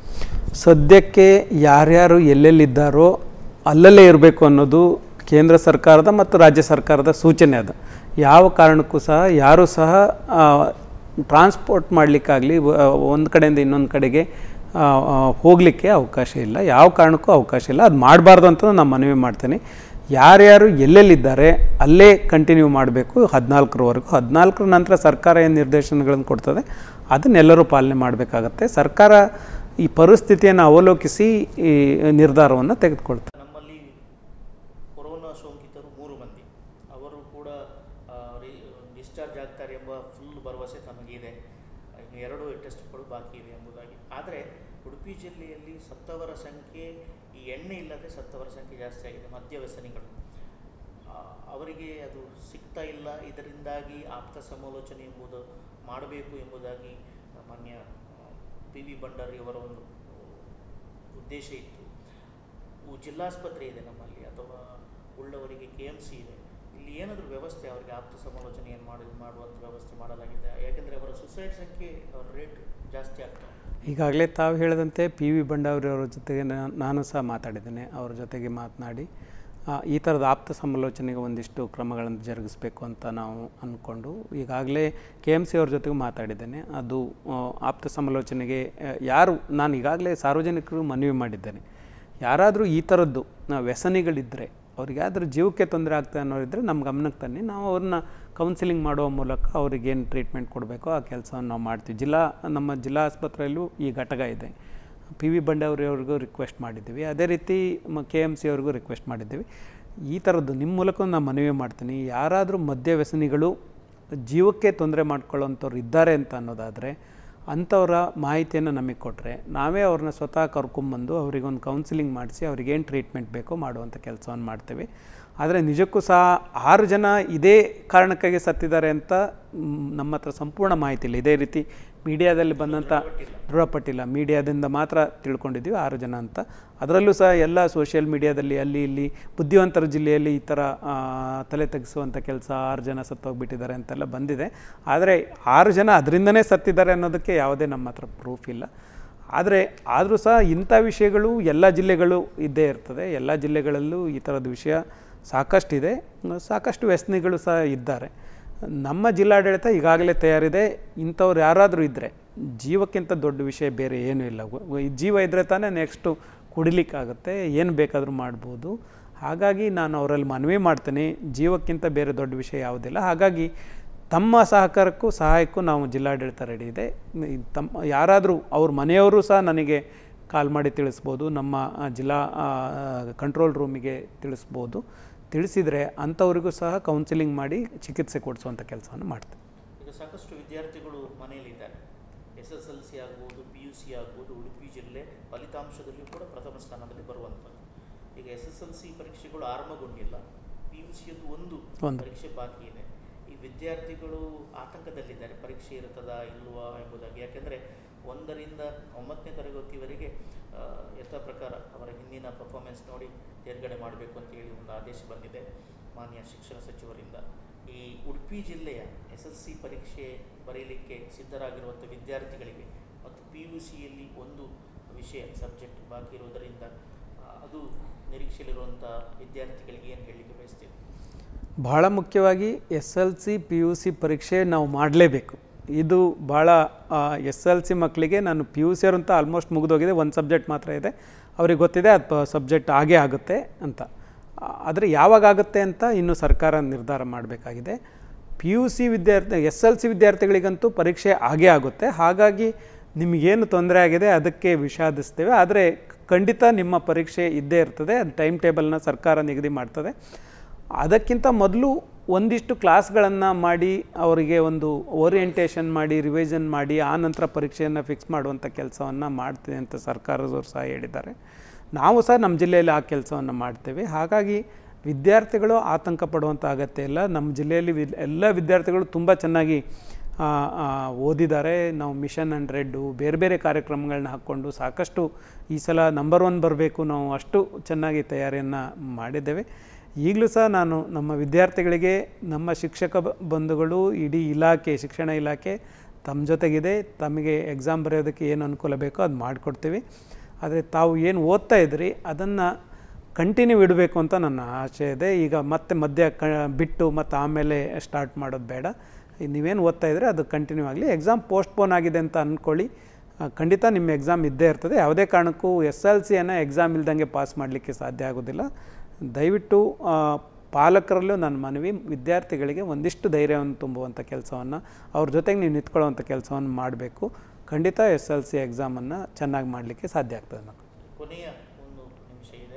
ಸದ್ಯಕ್ಕೆ ಯಾರ್ಯಾರು ಎಲ್ಲೆಲ್ಲಿದ್ದಾರೋ ಅಲ್ಲಲ್ಲೇ ಇರಬೇಕು ಅನ್ನೋದು ಕೇಂದ್ರ ಸರ್ಕಾರದ ಮತ್ತು ರಾಜ್ಯ ಸರ್ಕಾರದ ಸೂಚನೆ. ಅದು ಯಾವ ಕಾರಣಕ್ಕೂ ಸಹ ಯಾರೂ ಸಹ ಟ್ರಾನ್ಸ್ಪೋರ್ಟ್ ಮಾಡಲಿಕ್ಕಾಗಲಿ ಒಂದು ಕಡೆಯಿಂದ ಇನ್ನೊಂದು ಕಡೆಗೆ ಹೋಗಲಿಕ್ಕೆ ಅವಕಾಶ ಇಲ್ಲ, ಯಾವ ಕಾರಣಕ್ಕೂ ಅವಕಾಶ ಇಲ್ಲ. ಅದು ಮಾಡಬಾರ್ದು ಅಂತ ನಾನು ಮನವಿ ಮಾಡ್ತೇನೆ. ಯಾರ್ಯಾರು ಎಲ್ಲೆಲ್ಲಿದ್ದಾರೆ ಅಲ್ಲೇ ಕಂಟಿನ್ಯೂ ಮಾಡಬೇಕು 14ರವರೆಗೂ. 14ರ ನಂತರ ಸರ್ಕಾರ ಏನು ನಿರ್ದೇಶನಗಳನ್ನು ಕೊಡ್ತದೆ ಅದನ್ನೆಲ್ಲರೂ ಪಾಲನೆ ಮಾಡಬೇಕಾಗತ್ತೆ. ಸರ್ಕಾರ ಈ ಪರಿಸ್ಥಿತಿಯನ್ನು ಅವಲೋಕಿಸಿ ಈ ನಿರ್ಧಾರವನ್ನು ತೆಗೆದುಕೊಳ್ತಾರೆ. ನಮ್ಮಲ್ಲಿ ಕೊರೋನಾ ಸೋಂಕಿತರು 3 ಮಂದಿ, ಅವರು ಕೂಡ ಡಿಸ್ಚಾರ್ಜ್ ಆಗ್ತಾರೆ ಎಂಬ ಫುಲ್ ಭರವಸೆ ತಮಗಿದೆ. ಇನ್ನು 2 ಟೆಸ್ಟ್ಗಳು ಬಾಕಿ ಇದೆ ಎಂಬುದಾಗಿ. ಆದರೆ ಉಡುಪಿ ಜಿಲ್ಲೆಯಲ್ಲಿ ಸತ್ತವರ ಸಂಖ್ಯೆ, ಈ ಎಣ್ಣೆ ಇಲ್ಲದೆ ಸತ್ತವರ ಸಂಖ್ಯೆ ಜಾಸ್ತಿ ಆಗಿದೆ. ಮದ್ಯ ವ್ಯಸನಿಗಳು, ಅವರಿಗೆ ಅದು ಸಿಗ್ತಾ ಇಲ್ಲ. ಇದರಿಂದಾಗಿ ಆಪ್ತ ಸಮಾಲೋಚನೆ ಎಂಬುದು ಮಾಡಬೇಕು ಎಂಬುದಾಗಿ ಮಾನ್ಯ PV ಭಂಡಾರಿಯವರ ಒಂದು ಉದ್ದೇಶ ಇತ್ತು. ಜಿಲ್ಲಾಸ್ಪತ್ರೆ ಇದೆ ನಮ್ಮಲ್ಲಿ, ಅಥವಾ ಉಳ್ಳವರಿಗೆ KMC ಇದೆ. ಇಲ್ಲಿ ಏನಾದರೂ ವ್ಯವಸ್ಥೆ ಅವರಿಗೆ ಆಪ್ತ ಸಮಾಲೋಚನೆಯನ್ನು ಮಾಡುವಂಥ ವ್ಯವಸ್ಥೆ ಮಾಡಲಾಗಿದೆ? ಯಾಕೆಂದರೆ ಅವರ ಸುಸೈಡ್ ಸಂಖ್ಯೆ, ಅವರ ರೇಟ್ ಜಾಸ್ತಿ ಆಗ್ತದೆ. ಈಗಾಗಲೇ ತಾವು ಹೇಳಿದಂತೆ PV ಭಂಡಾರಿಯವರ ಜೊತೆಗೆ ನಾನು ಸಹ ಮಾತಾಡಿದ್ದೇನೆ. ಅವ್ರ ಜೊತೆಗೆ ಮಾತನಾಡಿ ಈ ಥರದ ಆಪ್ತ ಸಮಾಲೋಚನೆಗೆ ಒಂದಿಷ್ಟು ಕ್ರಮಗಳನ್ನು ಜರುಗಿಸಬೇಕು ಅಂತ ನಾವು ಅಂದ್ಕೊಂಡು ಈಗಾಗಲೇ KMC ಅವ್ರ ಜೊತೆಗೂ ಮಾತಾಡಿದ್ದೇನೆ. ಅದು ಆಪ್ತ ಸಮಾಲೋಚನೆಗೆ ನಾನು ಈಗಾಗಲೇ ಸಾರ್ವಜನಿಕರು ಮನವಿ ಮಾಡಿದ್ದೇನೆ. ಯಾರಾದರೂ ಈ ಥರದ್ದು ವ್ಯಸನಿಗಳಿದ್ದರೆ, ಅವ್ರಿಗೆ ಯಾವ್ದಾದ್ರು ಜೀವಕ್ಕೆ ತೊಂದರೆ ಆಗ್ತದೆ ಅನ್ನೋರಿದ್ದರೆ ನಮ್ಮ ಗಮನಕ್ಕೆ ತನ್ನಿ. ನಾವು ಅವ್ರನ್ನ ಕೌನ್ಸಿಲಿಂಗ್ ಮಾಡುವ ಮೂಲಕ ಅವ್ರಿಗೇನು ಟ್ರೀಟ್ಮೆಂಟ್ ಕೊಡಬೇಕೋ ಆ ಕೆಲಸವನ್ನು ನಾವು ಮಾಡ್ತೀವಿ. ನಮ್ಮ ಜಿಲ್ಲಾ ಆಸ್ಪತ್ರೆಯಲ್ಲೂ ಈ ಘಟಕ ಇದೆ. PV ಭಂಡಾರಿಯವ್ರಿಗೂ ರಿಕ್ವೆಸ್ಟ್ ಮಾಡಿದ್ದೀವಿ, ಅದೇ ರೀತಿ KMC ಅವ್ರಿಗೂ ರಿಕ್ವೆಸ್ಟ್ ಮಾಡಿದ್ದೀವಿ. ಈ ಥರದ್ದು ನಿಮ್ಮ ಮೂಲಕ ನಾನು ಮನವಿ ಮಾಡ್ತೀನಿ. ಯಾರಾದರೂ ಮದ್ಯ ವ್ಯಸನಿಗಳು ಜೀವಕ್ಕೆ ತೊಂದರೆ ಮಾಡ್ಕೊಳ್ಳೋಂಥವ್ರು ಇದ್ದಾರೆ ಅಂತ ಅನ್ನೋದಾದರೆ ಅಂಥವರ ಮಾಹಿತಿಯನ್ನು ನಮಗೆ ಕೊಟ್ಟರೆ ನಾವೇ ಅವ್ರನ್ನ ಸ್ವತಃ ಕರ್ಕೊಂಬಂದು ಅವರಿಗೊಂದು ಕೌನ್ಸಿಲಿಂಗ್ ಮಾಡಿಸಿ ಅವ್ರಿಗೇನು ಟ್ರೀಟ್ಮೆಂಟ್ ಬೇಕೋ ಮಾಡುವಂಥ ಕೆಲಸವನ್ನು ಮಾಡ್ತೇವೆ. ಆದರೆ ನಿಜಕ್ಕೂ ಸಹ 6 ಜನ ಇದೇ ಕಾರಣಕ್ಕಾಗಿ ಸತ್ತಿದ್ದಾರೆ ಅಂತ ನಮ್ಮ ಹತ್ರ ಸಂಪೂರ್ಣ ಮಾಹಿತಿ ಇಲ್ಲ. ಇದೇ ರೀತಿ ಮೀಡಿಯಾದಲ್ಲಿ ಬಂದಂಥ ದೃಢಪಟ್ಟಿಲ್ಲ. ಮೀಡಿಯಾದಿಂದ ಮಾತ್ರ ತಿಳ್ಕೊಂಡಿದ್ದೀವಿ 6 ಜನ ಅಂತ. ಅದರಲ್ಲೂ ಸಹ ಎಲ್ಲ ಸೋಷಿಯಲ್ ಮೀಡಿಯಾದಲ್ಲಿ ಅಲ್ಲಿ ಇಲ್ಲಿ ಬುದ್ಧಿವಂತರ ಜಿಲ್ಲೆಯಲ್ಲಿ ಈ ಥರ ತಲೆ ತೆಗೆಸುವಂಥ ಕೆಲಸ 6 ಜನ ಸತ್ತೋಗ್ಬಿಟ್ಟಿದ್ದಾರೆ ಅಂತೆಲ್ಲ ಬಂದಿದೆ. ಆದರೆ 6 ಜನ ಅದರಿಂದನೇ ಸತ್ತಿದ್ದಾರೆ ಅನ್ನೋದಕ್ಕೆ ಯಾವುದೇ ನಮ್ಮ ಹತ್ರ ಪ್ರೂಫ್ ಇಲ್ಲ. ಆದರೂ ಸಹ ಇಂಥ ವಿಷಯಗಳು ಎಲ್ಲ ಜಿಲ್ಲೆಗಳು ಇದ್ದೇ ಇರ್ತದೆ. ಎಲ್ಲ ಜಿಲ್ಲೆಗಳಲ್ಲೂ ಈ ಥರದ ವಿಷಯ ಸಾಕಷ್ಟಿದೆ, ಸಾಕಷ್ಟು ವ್ಯಸನಿಗಳು ಸಹ ಇದ್ದಾರೆ. ನಮ್ಮ ಜಿಲ್ಲಾಡಳಿತ ಈಗಾಗಲೇ ತಯಾರಿದೆ. ಇಂಥವ್ರು ಯಾರಾದರೂ ಇದ್ದರೆ, ಜೀವಕ್ಕಿಂತ ದೊಡ್ಡ ವಿಷಯ ಬೇರೆ ಏನೂ ಇಲ್ಲ. ಈ ಜೀವ ಇದ್ದರೆ ತಾನೇ ನೆಕ್ಸ್ಟು ಕುಡಿಲಿಕ್ಕಾಗುತ್ತೆ, ಏನು ಬೇಕಾದರೂ ಮಾಡ್ಬೋದು. ಹಾಗಾಗಿ ನಾನು ಅವರಲ್ಲಿ ಮನವಿ ಮಾಡ್ತೇನೆ, ಜೀವಕ್ಕಿಂತ ಬೇರೆ ದೊಡ್ಡ ವಿಷಯ ಯಾವುದಿಲ್ಲ. ಹಾಗಾಗಿ ತಮ್ಮ ಸಹಾಯಕ್ಕೂ ನಾವು ಜಿಲ್ಲಾಡಳಿತ ರೆಡಿ ಇದೆ. ಯಾರಾದರೂ ಅವ್ರ ಮನೆಯವರು ಸಹ ನನಗೆ ಕಾಲ್ ಮಾಡಿ ತಿಳಿಸ್ಬೋದು, ನಮ್ಮ ಜಿಲ್ಲಾ ಕಂಟ್ರೋಲ್ ರೂಮಿಗೆ ತಿಳಿಸ್ಬೋದು. ತಿಳಿಸಿದರೆ ಅಂಥವ್ರಿಗೂ ಸಹ ಕೌನ್ಸಿಲಿಂಗ್ ಮಾಡಿ ಚಿಕಿತ್ಸೆ ಕೊಡಿಸುವಂಥ ಕೆಲಸವನ್ನು ಮಾಡ್ತೇವೆ. ಈಗ ಸಾಕಷ್ಟು ವಿದ್ಯಾರ್ಥಿಗಳು ಮನೆಯಲ್ಲಿದ್ದಾರೆ. SSLC ಆಗ್ಬೋದು, PUC ಆಗ್ಬೋದು, ಉಡುಪಿ ಜಿಲ್ಲೆ ಫಲಿತಾಂಶದಲ್ಲಿಯೂ ಕೂಡ ಪ್ರಥಮ ಸ್ಥಾನದಲ್ಲಿ ಬರುವಂಥದ್ದು. ಈಗ SSLC ಪರೀಕ್ಷೆಗಳು ಆರಂಭಗೊಂಡಿಲ್ಲ, PUCಯದ್ದು ಒಂದು ಪರೀಕ್ಷೆ ಬಾಕಿ ಇದೆ. ಈ ವಿದ್ಯಾರ್ಥಿಗಳು ಆತಂಕದಲ್ಲಿದ್ದಾರೆ, ಪರೀಕ್ಷೆ ಇರ್ತದಾ ಇಲ್ವಾ ಎಂಬುದಾಗಿ. ಯಾಕೆಂದರೆ 1ರಿಂದ 9ನೇ ತರಗತಿವರೆಗೆ ಯಥಾ ಪ್ರಕಾರ ಅವರ ಹಿಂದಿನ ಪರ್ಫಾರ್ಮೆನ್ಸ್ ನೋಡಿ ತೇರ್ಗಡೆ ಮಾಡಬೇಕು ಅಂತೇಳಿ ಒಂದು ಆದೇಶ ಬಂದಿದೆ ಮಾನ್ಯ ಶಿಕ್ಷಣ ಸಚಿವರಿಂದ. ಈ ಉಡುಪಿ ಜಿಲ್ಲೆಯ SSLC ಪರೀಕ್ಷೆ ಬರೆಯಲಿಕ್ಕೆ ಸಿದ್ಧರಾಗಿರುವಂಥ ವಿದ್ಯಾರ್ಥಿಗಳಿಗೆ ಮತ್ತು PUCಯಲ್ಲಿ ಒಂದು ವಿಷಯ ಸಬ್ಜೆಕ್ಟ್ ಬಾಕಿ ಇರುವುದರಿಂದ ಅದು ನಿರೀಕ್ಷೆಯಲ್ಲಿರುವಂಥ ವಿದ್ಯಾರ್ಥಿಗಳಿಗೆ ಏನು ಹೇಳಲಿಕ್ಕೆ ಬಯಸ್ತೀವಿ? ಭಾಳ ಮುಖ್ಯವಾಗಿ SLC PUC ಪರೀಕ್ಷೆ ನಾವು ಮಾಡಲೇಬೇಕು. ಇದು ಭಾಳ SLC ಮಕ್ಕಳಿಗೆ, ನಾನು PUC ಅಂತ ಆಲ್ಮೋಸ್ಟ್ ಮುಗಿದೋಗಿದೆ, ಒಂದು ಸಬ್ಜೆಕ್ಟ್ ಮಾತ್ರ ಇದೆ, ಅವ್ರಿಗೆ ಗೊತ್ತಿದೆ ಅದು ಸಬ್ಜೆಕ್ಟ್ ಆಗೇ ಆಗುತ್ತೆ ಅಂತ. ಆದರೆ ಯಾವಾಗ ಆಗುತ್ತೆ ಅಂತ ಇನ್ನೂ ಸರ್ಕಾರ ನಿರ್ಧಾರ ಮಾಡಬೇಕಾಗಿದೆ. PUC SLC ವಿದ್ಯಾರ್ಥಿಗಳಿಗಂತೂ ಪರೀಕ್ಷೆ ಆಗೇ ಆಗುತ್ತೆ. ಹಾಗಾಗಿ ನಿಮಗೇನು ತೊಂದರೆ ಆಗಿದೆ ಅದಕ್ಕೆ ವಿಷಾದಿಸ್ತೇವೆ. ಆದರೆ ಖಂಡಿತ ನಿಮ್ಮ ಪರೀಕ್ಷೆ ಇದ್ದೇ ಇರ್ತದೆ. ಅದು ಟೈಮ್ ಟೇಬಲ್ನ ಸರ್ಕಾರ ನಿಗದಿ ಮಾಡ್ತದೆ. ಅದಕ್ಕಿಂತ ಮೊದಲು ಒಂದಿಷ್ಟು ಕ್ಲಾಸ್ಗಳನ್ನು ಮಾಡಿ ಅವರಿಗೆ ಒಂದು ಓರಿಯೆಂಟೇಷನ್ ಮಾಡಿ, ರಿವಿಷನ್ ಮಾಡಿ, ಆ ನಂತರ ಪರೀಕ್ಷೆಯನ್ನು ಫಿಕ್ಸ್ ಮಾಡುವಂಥ ಕೆಲಸವನ್ನು ಮಾಡ್ತೀವಿ ಅಂತ ಸರ್ಕಾರದವರು ಸಹ ಹೇಳಿದ್ದಾರೆ. ನಾವು ಸಹ ನಮ್ಮ ಜಿಲ್ಲೆಯಲ್ಲಿ ಆ ಕೆಲಸವನ್ನು ಮಾಡ್ತೇವೆ. ಹಾಗಾಗಿ ವಿದ್ಯಾರ್ಥಿಗಳು ಆತಂಕ ಪಡುವಂಥ ಅಗತ್ಯ ಇಲ್ಲ. ನಮ್ಮ ಜಿಲ್ಲೆಯಲ್ಲಿ ಎಲ್ಲ ವಿದ್ಯಾರ್ಥಿಗಳು ತುಂಬ ಚೆನ್ನಾಗಿ ಓದಿದ್ದಾರೆ. ನಾವು ಮಿಷನ್ 100 ಬೇರೆ ಬೇರೆ ಕಾರ್ಯಕ್ರಮಗಳನ್ನ ಹಾಕ್ಕೊಂಡು ಸಾಕಷ್ಟು ಈ ಸಲ ನಂಬರ್ 1 ಬರಬೇಕು, ನಾವು ಅಷ್ಟು ಚೆನ್ನಾಗಿ ತಯಾರಿಯನ್ನು ಮಾಡಿದ್ದೇವೆ. ಈಗಲೂ ಸಹ ನಾನು ನಮ್ಮ ವಿದ್ಯಾರ್ಥಿಗಳಿಗೆ, ನಮ್ಮ ಶಿಕ್ಷಕ ಬಂಧುಗಳು, ಇಡೀ ಇಲಾಖೆ, ಶಿಕ್ಷಣ ಇಲಾಖೆ ತಮ್ಮ ಜೊತೆಗಿದೆ. ತಮಗೆ ಎಕ್ಸಾಮ್ ಬರೆಯೋದಕ್ಕೆ ಏನು ಅನುಕೂಲ ಬೇಕೋ ಅದು ಮಾಡಿಕೊಡ್ತೀವಿ. ಆದರೆ ತಾವು ಏನು ಓದ್ತಾ ಇದ್ರಿ ಅದನ್ನು ಕಂಟಿನ್ಯೂ ಇಡಬೇಕು ಅಂತ ನನ್ನ ಆಸೆ ಇದೆ. ಈಗ ಮತ್ತೆ ಮಧ್ಯ ಬಿಟ್ಟು ಮತ್ತು ಆಮೇಲೆ ಸ್ಟಾರ್ಟ್ ಮಾಡೋದು ಬೇಡ. ನೀವೇನು ಓದ್ತಾ ಇದ್ದರೆ ಅದು ಕಂಟಿನ್ಯೂ ಆಗಲಿ. ಎಕ್ಸಾಮ್ ಪೋಸ್ಟ್ಪೋನ್ ಆಗಿದೆ ಅಂತ ಅಂದ್ಕೊಳ್ಳಿ, ಖಂಡಿತ ನಿಮ್ಮ ಎಕ್ಸಾಮ್ ಇದ್ದೇ ಇರ್ತದೆ. ಯಾವುದೇ ಕಾರಣಕ್ಕೂ SLCಯನ್ನು ಎಕ್ಸಾಮ್ ಇಲ್ದಂಗೆ ಪಾಸ್ ಮಾಡಲಿಕ್ಕೆ ಸಾಧ್ಯ ಆಗೋದಿಲ್ಲ. ದಯವಿಟ್ಟು ಪಾಲಕರಲ್ಲೂ ನನ್ನ ಮನವಿ, ವಿದ್ಯಾರ್ಥಿಗಳಿಗೆ ಒಂದಿಷ್ಟು ಧೈರ್ಯವನ್ನು ತುಂಬುವಂಥ ಕೆಲಸವನ್ನು, ಅವ್ರ ಜೊತೆಗೆ ನೀವು ನಿಂತ್ಕೊಳ್ಳುವಂಥ ಕೆಲಸವನ್ನು ಮಾಡಬೇಕು. ಖಂಡಿತ SLC ಎಕ್ಸಾಮನ್ನು ಚೆನ್ನಾಗಿ ಮಾಡಲಿಕ್ಕೆ ಸಾಧ್ಯ ಆಗ್ತದೆ. ಮಕ್ಕಳು ಕೊನೆಯ ಒಂದು ನಿಮಿಷ ಇದೆ.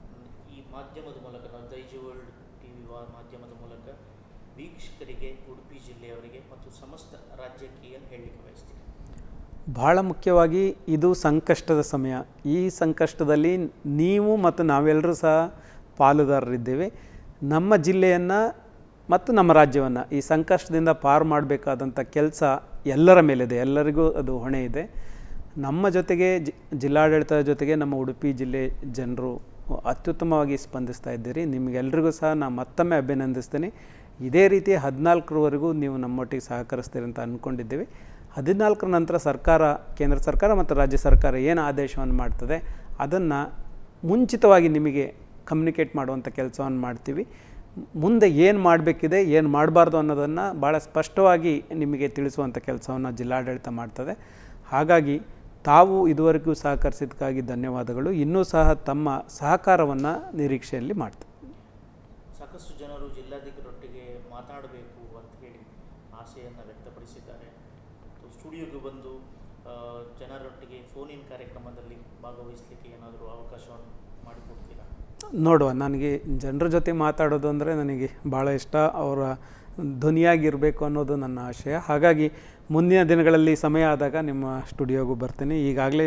ಈ ಮಾಧ್ಯಮದ ಮೂಲಕ, ನಾವು ದೈಜಿವರ್ಲ್ಡ್ TV ಮಾಧ್ಯಮದ ಮೂಲಕ ವೀಕ್ಷಕರಿಗೆ, ಉಡುಪಿ ಜಿಲ್ಲೆಯವರಿಗೆ ಮತ್ತು ಸಮಸ್ತ ರಾಜ್ಯಕ್ಕೆ ಏನು ಹೇಳಲಿಕ್ಕೆ ಬಯಸ್ತೀವಿ? ಭಾಳ ಮುಖ್ಯವಾಗಿ ಇದು ಸಂಕಷ್ಟದ ಸಮಯ. ಈ ಸಂಕಷ್ಟದಲ್ಲಿ ನೀವು ಮತ್ತು ನಾವೆಲ್ಲರೂ ಸಹ ಪಾಲುದಾರರಿದ್ದೇವೆ. ನಮ್ಮ ಜಿಲ್ಲೆಯನ್ನು ಮತ್ತು ನಮ್ಮ ರಾಜ್ಯವನ್ನು ಈ ಸಂಕಷ್ಟದಿಂದ ಪಾರು ಮಾಡಬೇಕಾದಂಥ ಕೆಲಸ ಎಲ್ಲರ ಮೇಲಿದೆ, ಎಲ್ಲರಿಗೂ ಅದು ಹೊಣೆ ಇದೆ. ನಮ್ಮ ಜೊತೆಗೆ ಜಿಲ್ಲಾಡಳಿತದ ಜೊತೆಗೆ ನಮ್ಮ ಉಡುಪಿ ಜಿಲ್ಲೆ ಜನರು ಅತ್ಯುತ್ತಮವಾಗಿ ಸ್ಪಂದಿಸ್ತಾ ಇದ್ದೀರಿ. ನಿಮಗೆಲ್ರಿಗೂ ಸಹ ನಾನು ಮತ್ತೊಮ್ಮೆ ಅಭಿನಂದಿಸ್ತೇನೆ. ಇದೇ ರೀತಿ 14ರವರೆಗೂ ನೀವು ನಮ್ಮೊಟ್ಟಿಗೆ ಸಹಕರಿಸ್ತೀರಿ ಅಂತ ಅಂದ್ಕೊಂಡಿದ್ದೀವಿ. 14ರ ನಂತರ ಸರ್ಕಾರ, ಕೇಂದ್ರ ಸರ್ಕಾರ ಮತ್ತು ರಾಜ್ಯ ಸರ್ಕಾರ ಏನು ಆದೇಶವನ್ನು ಮಾಡ್ತದೆ ಅದನ್ನು ಮುಂಚಿತವಾಗಿ ನಿಮಗೆ ಕಮ್ಯುನಿಕೇಟ್ ಮಾಡುವಂಥ ಕೆಲಸವನ್ನು ಮಾಡ್ತೀವಿ. ಮುಂದೆ ಏನು ಮಾಡಬೇಕಿದೆ, ಏನು ಮಾಡಬಾರ್ದು ಅನ್ನೋದನ್ನು ಭಾಳ ಸ್ಪಷ್ಟವಾಗಿ ನಿಮಗೆ ತಿಳಿಸುವಂಥ ಕೆಲಸವನ್ನು ಜಿಲ್ಲಾಡಳಿತ ಮಾಡ್ತದೆ. ಹಾಗಾಗಿ ತಾವು ಇದುವರೆಗೂ ಸಹಕರಿಸಿದ್ದಕ್ಕಾಗಿ ಧನ್ಯವಾದಗಳು. ಇನ್ನೂ ಸಹ ತಮ್ಮ ಸಹಕಾರವನ್ನು ನಿರೀಕ್ಷೆಯಲ್ಲಿ ಮಾಡ್ತೇವೆ. ಸಾಕಷ್ಟು ಜನರು ಜಿಲ್ಲಾಧಿಕಾರಿಯೊಟ್ಟಿಗೆ ಮಾತನಾಡಬೇಕು ಅಂತ ಹೇಳಿ ಆಸೆಯನ್ನು ವ್ಯಕ್ತಪಡಿಸಿದ್ದಾರೆ. ಸ್ಟುಡಿಯೋಗೆ ಬಂದು ಜನರೊಟ್ಟಿಗೆ ಫೋನ್ ಇನ್ ಕಾರ್ಯಕ್ರಮದಲ್ಲಿ ಭಾಗವಹಿಸಲಿಕ್ಕೆ ಏನಾದರೂ ಅವಕಾಶವನ್ನು ಮಾಡಿಕೊಡ್ತೀರಾ? ನೋಡುವ, ನನಗೆ ಜನರ ಜೊತೆ ಮಾತಾಡೋದು ಅಂದರೆ ನನಗೆ ಭಾಳ ಇಷ್ಟ. ಅವರ ಧ್ವನಿಯಾಗಿರಬೇಕು ಅನ್ನೋದು ನನ್ನ ಆಶಯ. ಹಾಗಾಗಿ ಮುಂದಿನ ದಿನಗಳಲ್ಲಿ ಸಮಯ ಆದಾಗ ನಿಮ್ಮ ಸ್ಟುಡಿಯೋಗೂ ಬರ್ತೀನಿ. ಈಗಾಗಲೇ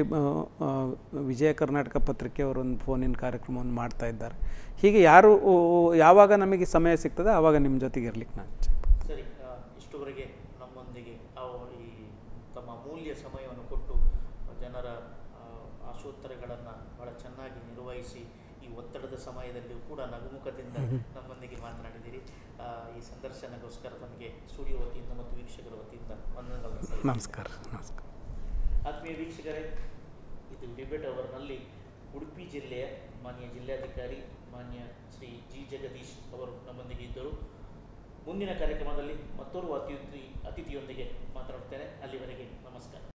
ವಿಜಯ ಕರ್ನಾಟಕ ಪತ್ರಿಕೆ ಅವರೊಂದು ಫೋನ್ ಇನ್ ಕಾರ್ಯಕ್ರಮವನ್ನು ಮಾಡ್ತಾ ಇದ್ದಾರೆ. ಹೀಗೆ ಯಾವಾಗ ನಮಗೆ ಸಮಯ ಸಿಗ್ತದೆ ಆವಾಗ ನಿಮ್ಮ ಜೊತೆಗೆ ಇರಲಿಕ್ಕೆ ನಾನು ಸರಿ. ಇಷ್ಟುವರೆಗೆ ನಮ್ಮೊಂದಿಗೆ ಈ ತಮ್ಮ ಅಮೂಲ್ಯ ಸಮಯವನ್ನು ಕೊಟ್ಟು ಜನರ ಆಶೋತ್ತರಗಳನ್ನು ಭಾಳ ಚೆನ್ನಾಗಿ ನಿರ್ವಹಿಸಿ ಈ ಒತ್ತಡದ ಸಮಯದಲ್ಲಿಯೂ ಕೂಡ ನಗುಮುಖದಿಂದ ನಮ್ಮೊಂದಿಗೆ ಮಾತನಾಡಿದ್ದೀರಿ. ಈ ಸಂದರ್ಶನಗೋಸ್ಕರ ತಮಗೆ ಸ್ಟುಡಿಯೋ ವತಿಯಿಂದ ಮತ್ತು ವೀಕ್ಷಕರ ವತಿಯಿಂದ ವಂದನೆಗಳನ್ನು. ನಮಸ್ಕಾರ. ನಮಸ್ಕಾರ ಆತ್ಮೀಯ ವೀಕ್ಷಕರೇ, ಇದು ಡಿಬೇಟ್ ಅವರ್ನಲ್ಲಿ ಉಡುಪಿ ಜಿಲ್ಲೆಯ ಮಾನ್ಯ ಜಿಲ್ಲಾಧಿಕಾರಿ ಮಾನ್ಯ ಶ್ರೀ ಜಿ ಜಗದೀಶ್ ಅವರು ನಮ್ಮೊಂದಿಗೆ ಇದ್ದರು. ಮುಂದಿನ ಕಾರ್ಯಕ್ರಮದಲ್ಲಿ ಮತ್ತೋರ್ವ ಅತಿಥಿಯೊಂದಿಗೆ ಮಾತನಾಡ್ತೇನೆ. ಅಲ್ಲಿವರೆಗೆ ನಮಸ್ಕಾರ.